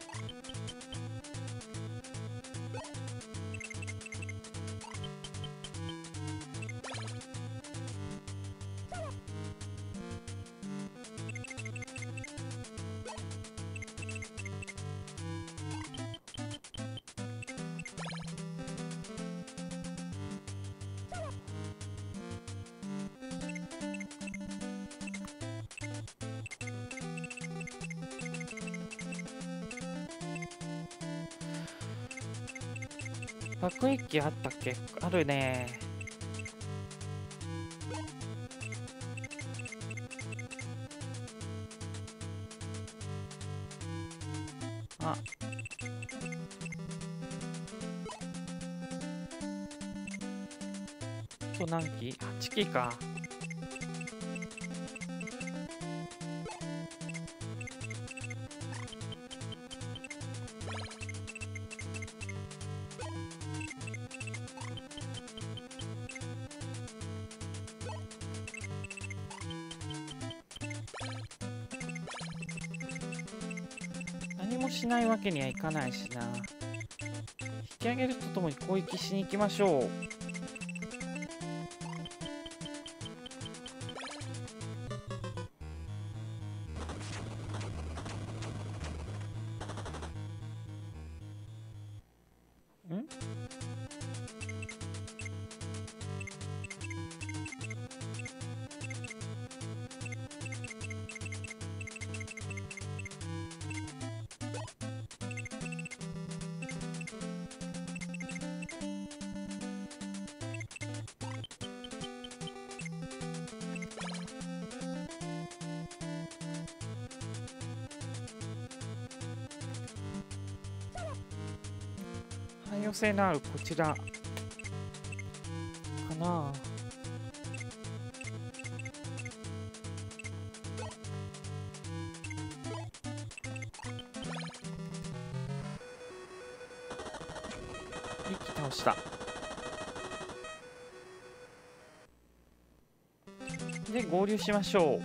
S1: 爆撃機あったっけ？あるね。あ、と何機？はちきか。何もしないわけにはいかないしな。引き上げるとともに攻撃しに行きましょう。ん？汎用性のあるこちらかな。いっき倒した。で合流しましょう。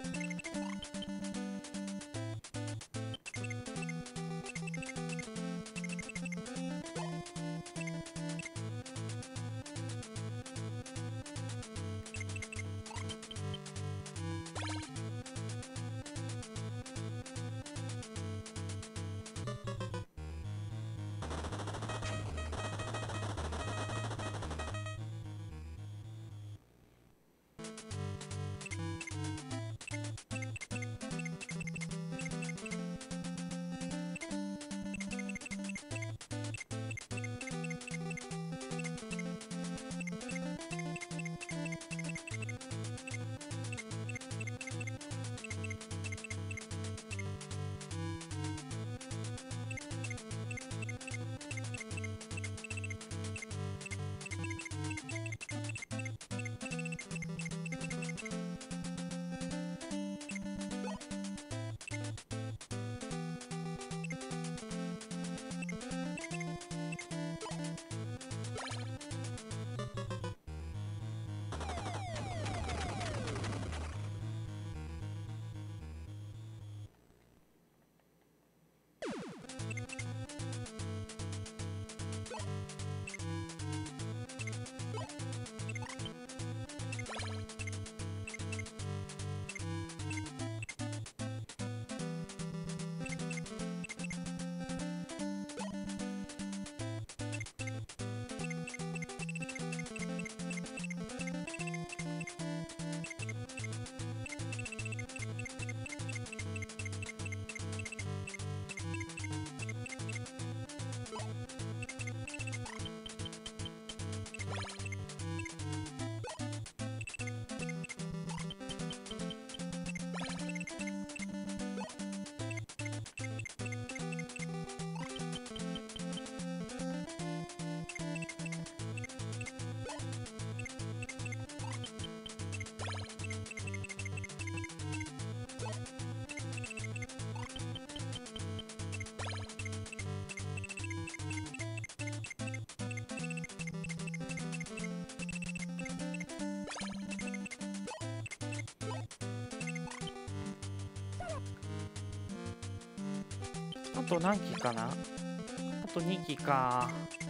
S1: あと何機かな。あとに機か。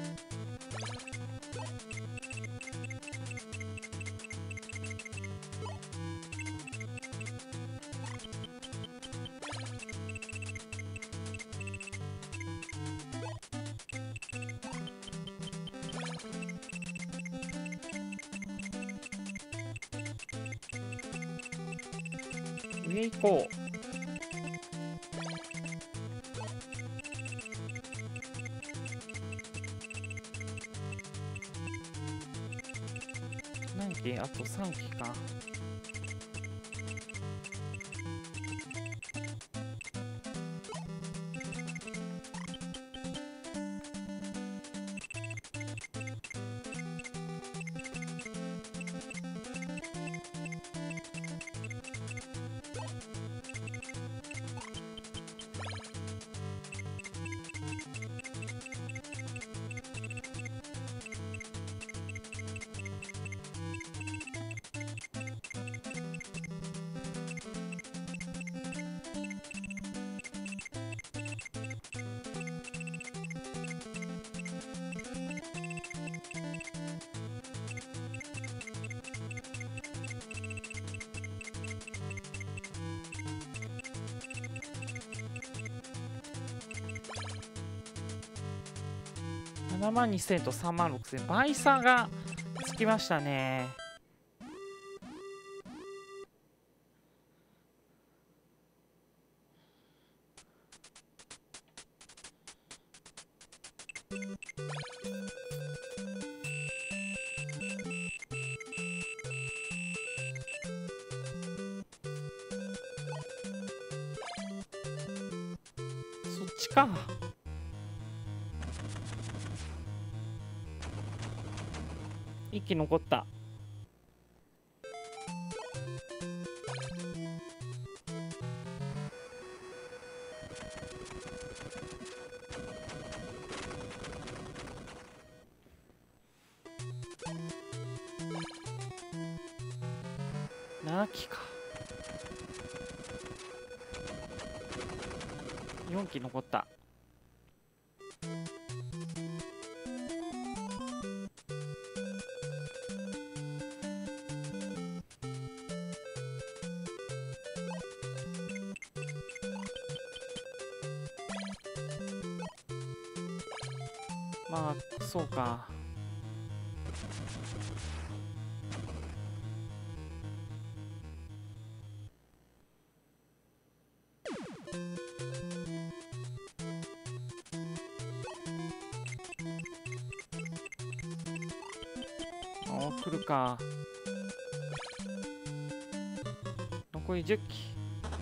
S1: 上行こう。何機？あとさん機か。ななまんにせんとさんまんろくせん、倍差がつきましたね。そっちか。いっき残った。なな機か。よん機残った。まあそうか。お来るか。残りじゅっ機。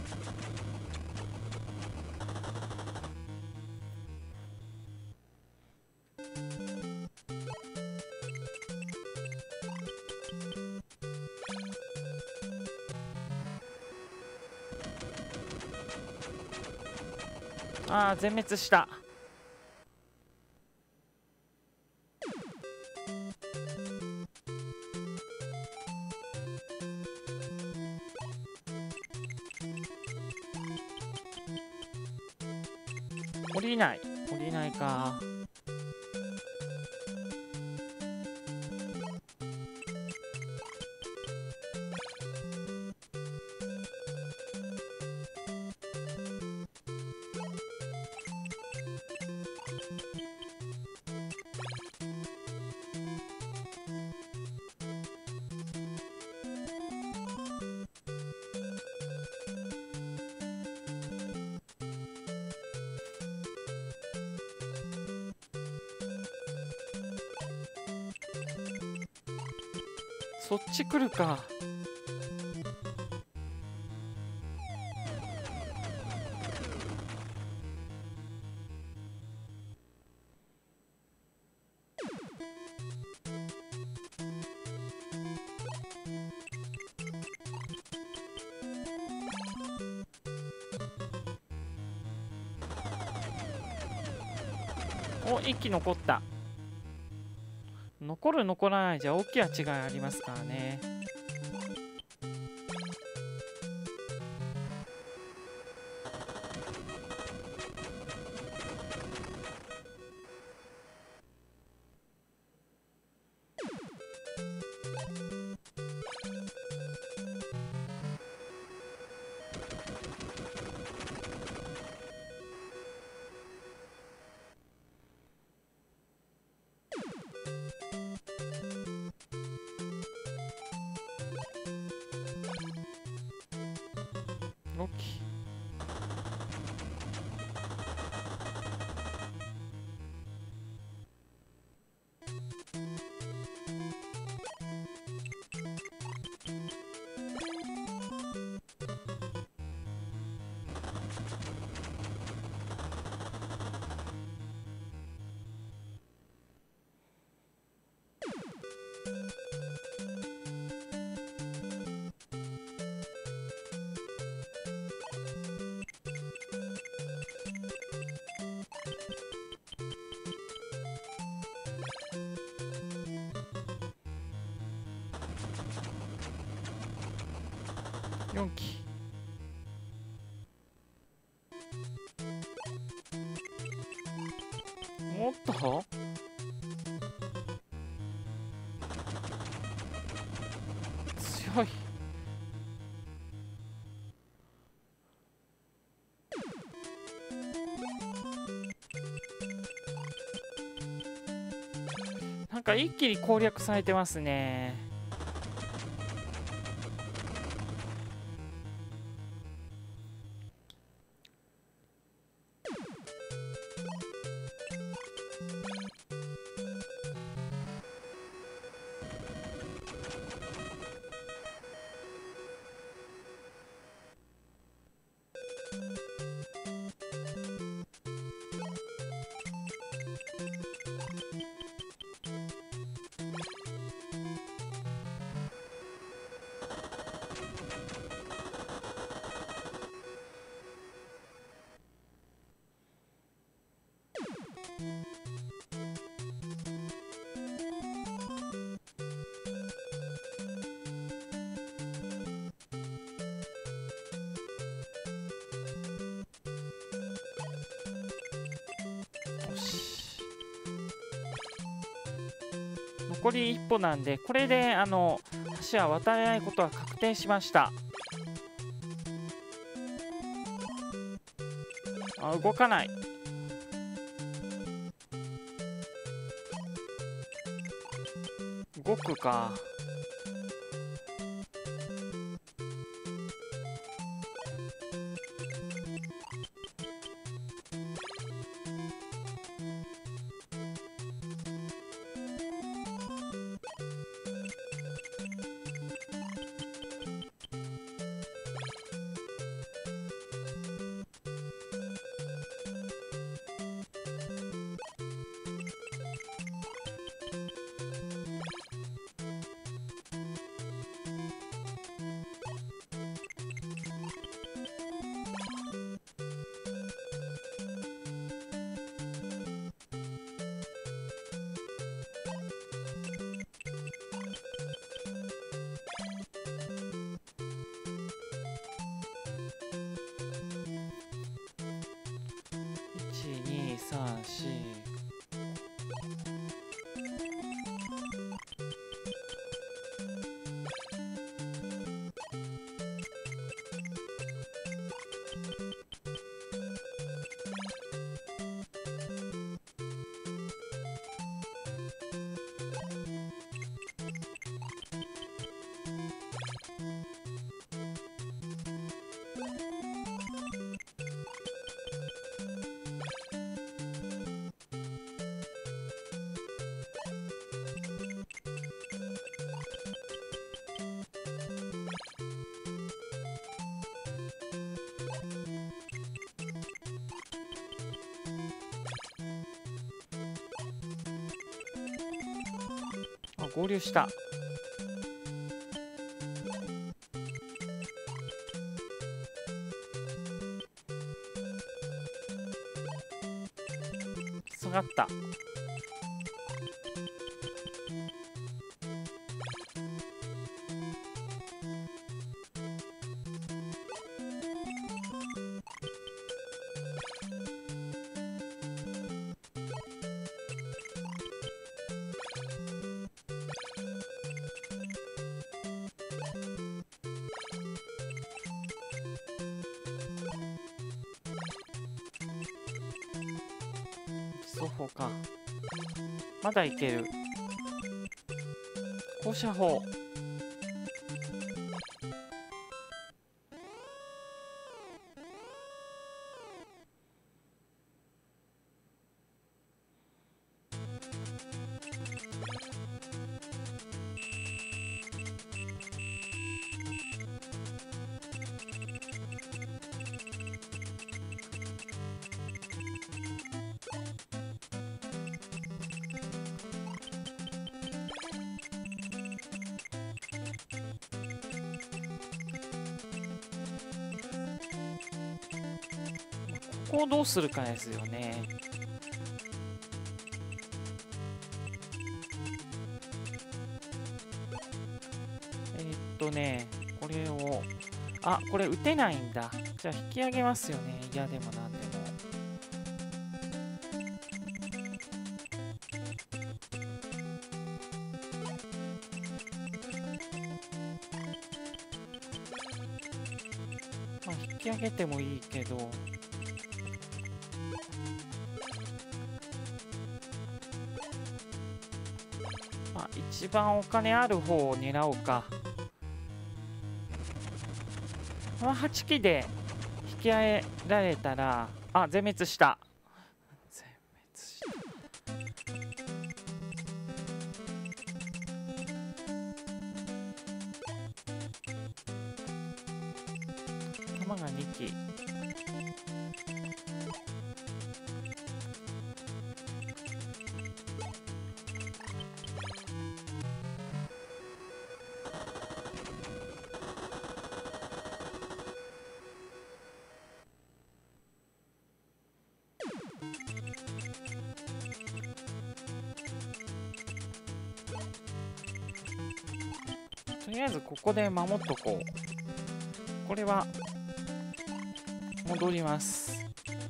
S1: ああ全滅した。降りない降りないか。そっち来るか。お、いっ機残った。残る残らないじゃ大きな違いありますからね。 ロキ。よんき。もっと強い。なんか一気に攻略されてますね。残り一歩なんで、これであの橋は渡れないことは確定しました。あ、動かない。動くか。にさんよん。あ、合流した。下がった。双方か。まだいける。放射砲。 こをどうするかですよね。えー、っとねこれをあこれ打てないんだ。じゃあ引き上げますよね。嫌でもなんでも。まあ引き上げてもいいけど。まあ一番お金ある方を狙おうか。まあはち機で引き上げられたら、あ全滅した。全滅した。弾がに機。とりあえずここで守っとこう。これは戻ります。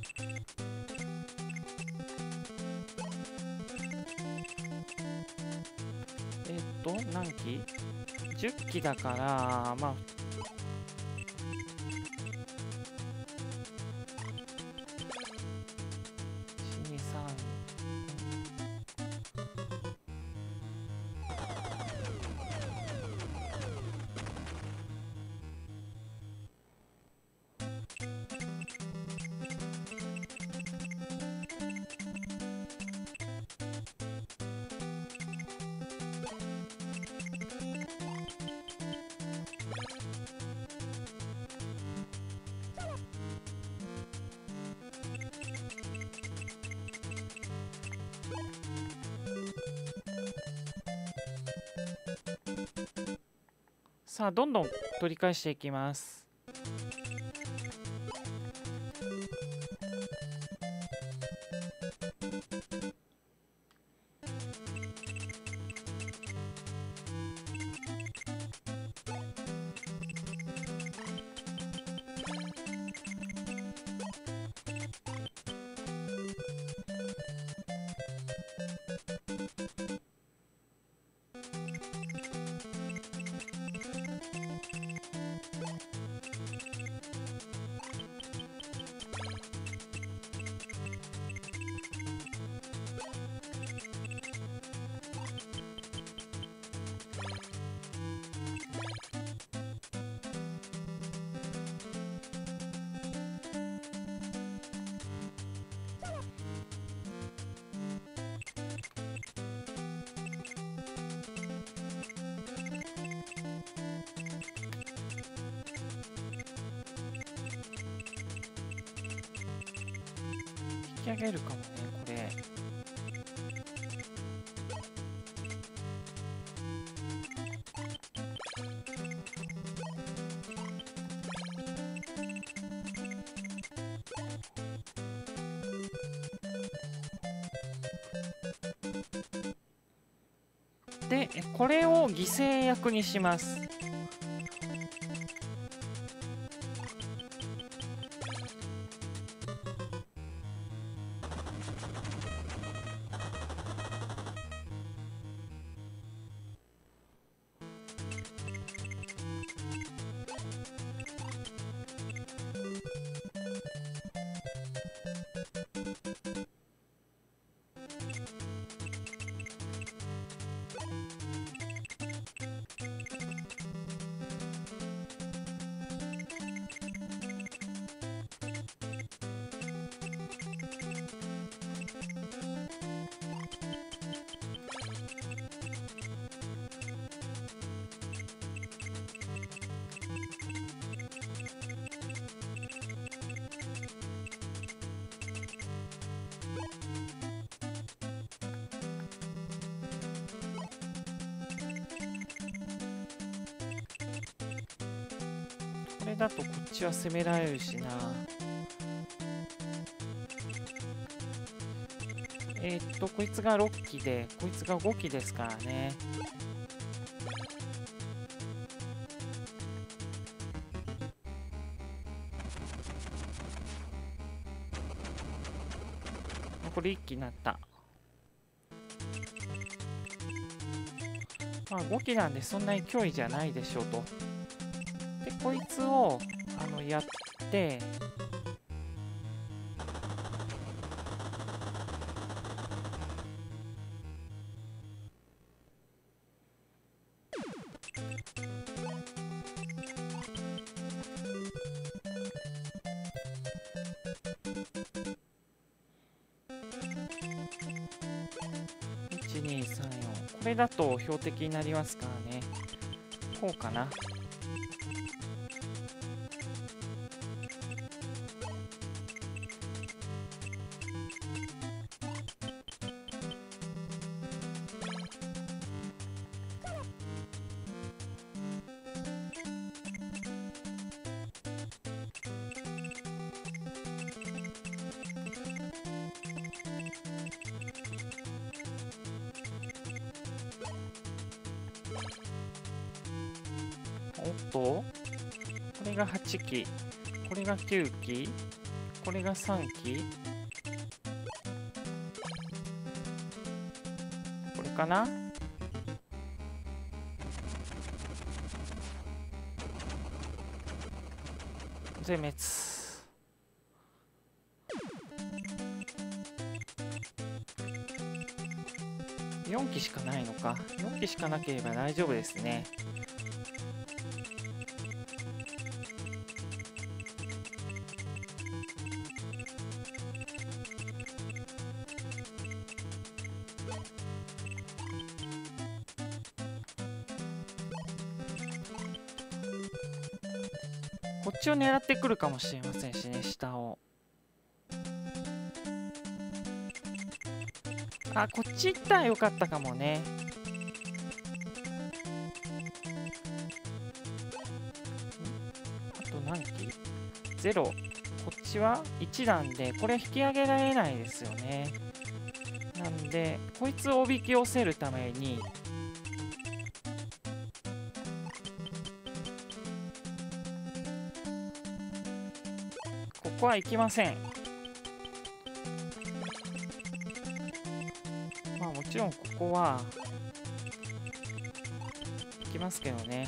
S1: えっと何機 ?じゅっ 機だからまあいち、に、さんさあどんどん取り返していきます。引き上げるかもねこれ。でこれを犠牲役にします。これだとこっちは攻められるしな。 えー、っとこいつがろっきでこいつがごきですからね。残りいっきになった。まあごきなんでそんなに脅威じゃないでしょうと。でこいつをあのやっていちにさんよん、これだと標的になりますからね。こうかな。おっと、これがはちき、これがきゅうき、これがさんき、これかな。全滅。よんきしかないのか。よんきしかなければ大丈夫ですね。こっちを狙ってくるかもしれませんしね、下を。あ、こっち行ったらよかったかもね。あと何機 ?ゼロ。こっちはいちなんで、これ引き上げられないですよね。なんで、こいつをおびき寄せるために、ここは行きません。まあもちろんここは行きますけどね。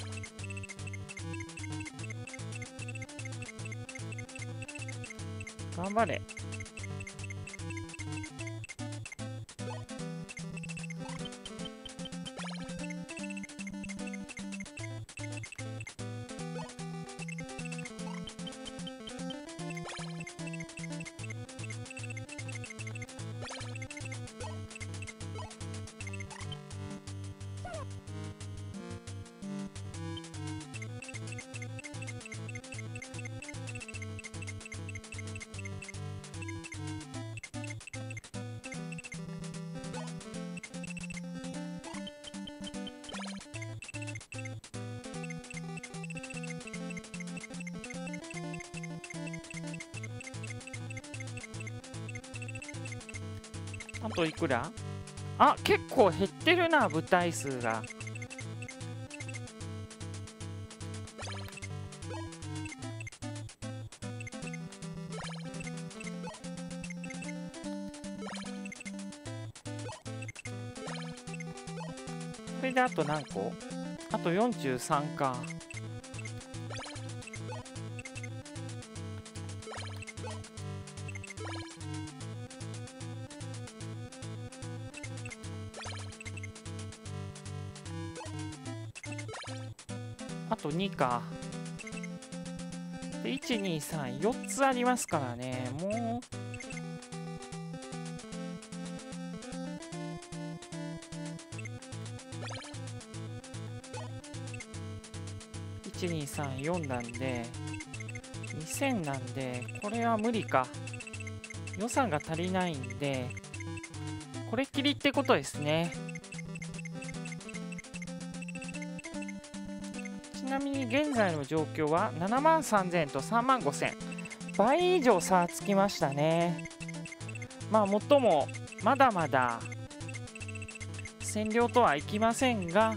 S1: 頑張れ。あといくら？あ、結構減ってるな、部隊数が。これであと何個？あとよんじゅうさんか。あとにか。でいちにさんよっつありますからね。もういちにさんよんなんでにせんなんで、これは無理か。予算が足りないんでこれっきりってことですね。ちなみに現在の状況はななまんさんぜんとさんまんごせん、倍以上差つきましたね。まあ最もまだまだ占領とはいきませんが、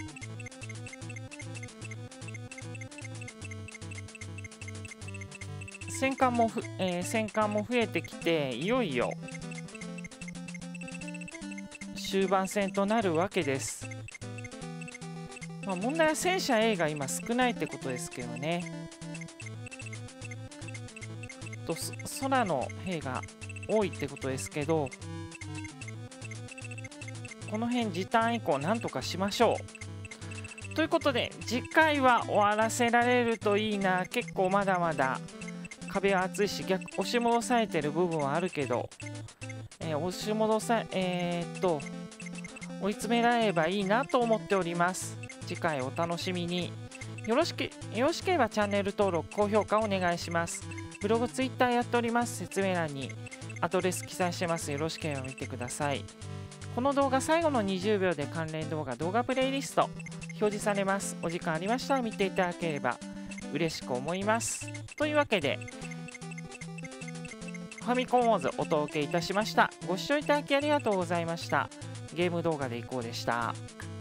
S1: 戦艦もふ、えー、戦艦も増えてきて、いよいよ終盤戦となるわけです。まあ、問題は戦車 A が今少ないってことですけどね。と空の兵が多いってことですけど、この辺時短以降なんとかしましょう。ということで次回は終わらせられるといいな。結構まだまだ壁は厚いし、逆押し戻されてる部分はあるけど、えー、押し戻さえー、っと追い詰められればいいなと思っております。次回お楽しみに。よろしけよろしければチャンネル登録高評価お願いします。ブログツイッターやっております。説明欄にアドレス記載してます。よろしければ見てください。この動画最後のにじゅうびょうで関連動画動画プレイリスト表示されます。お時間ありましたら見ていただければ嬉しく思います。というわけでファミコンウォーズお届けいたしました。ご視聴いただきありがとうございました。ゲーム動画でいこうでした。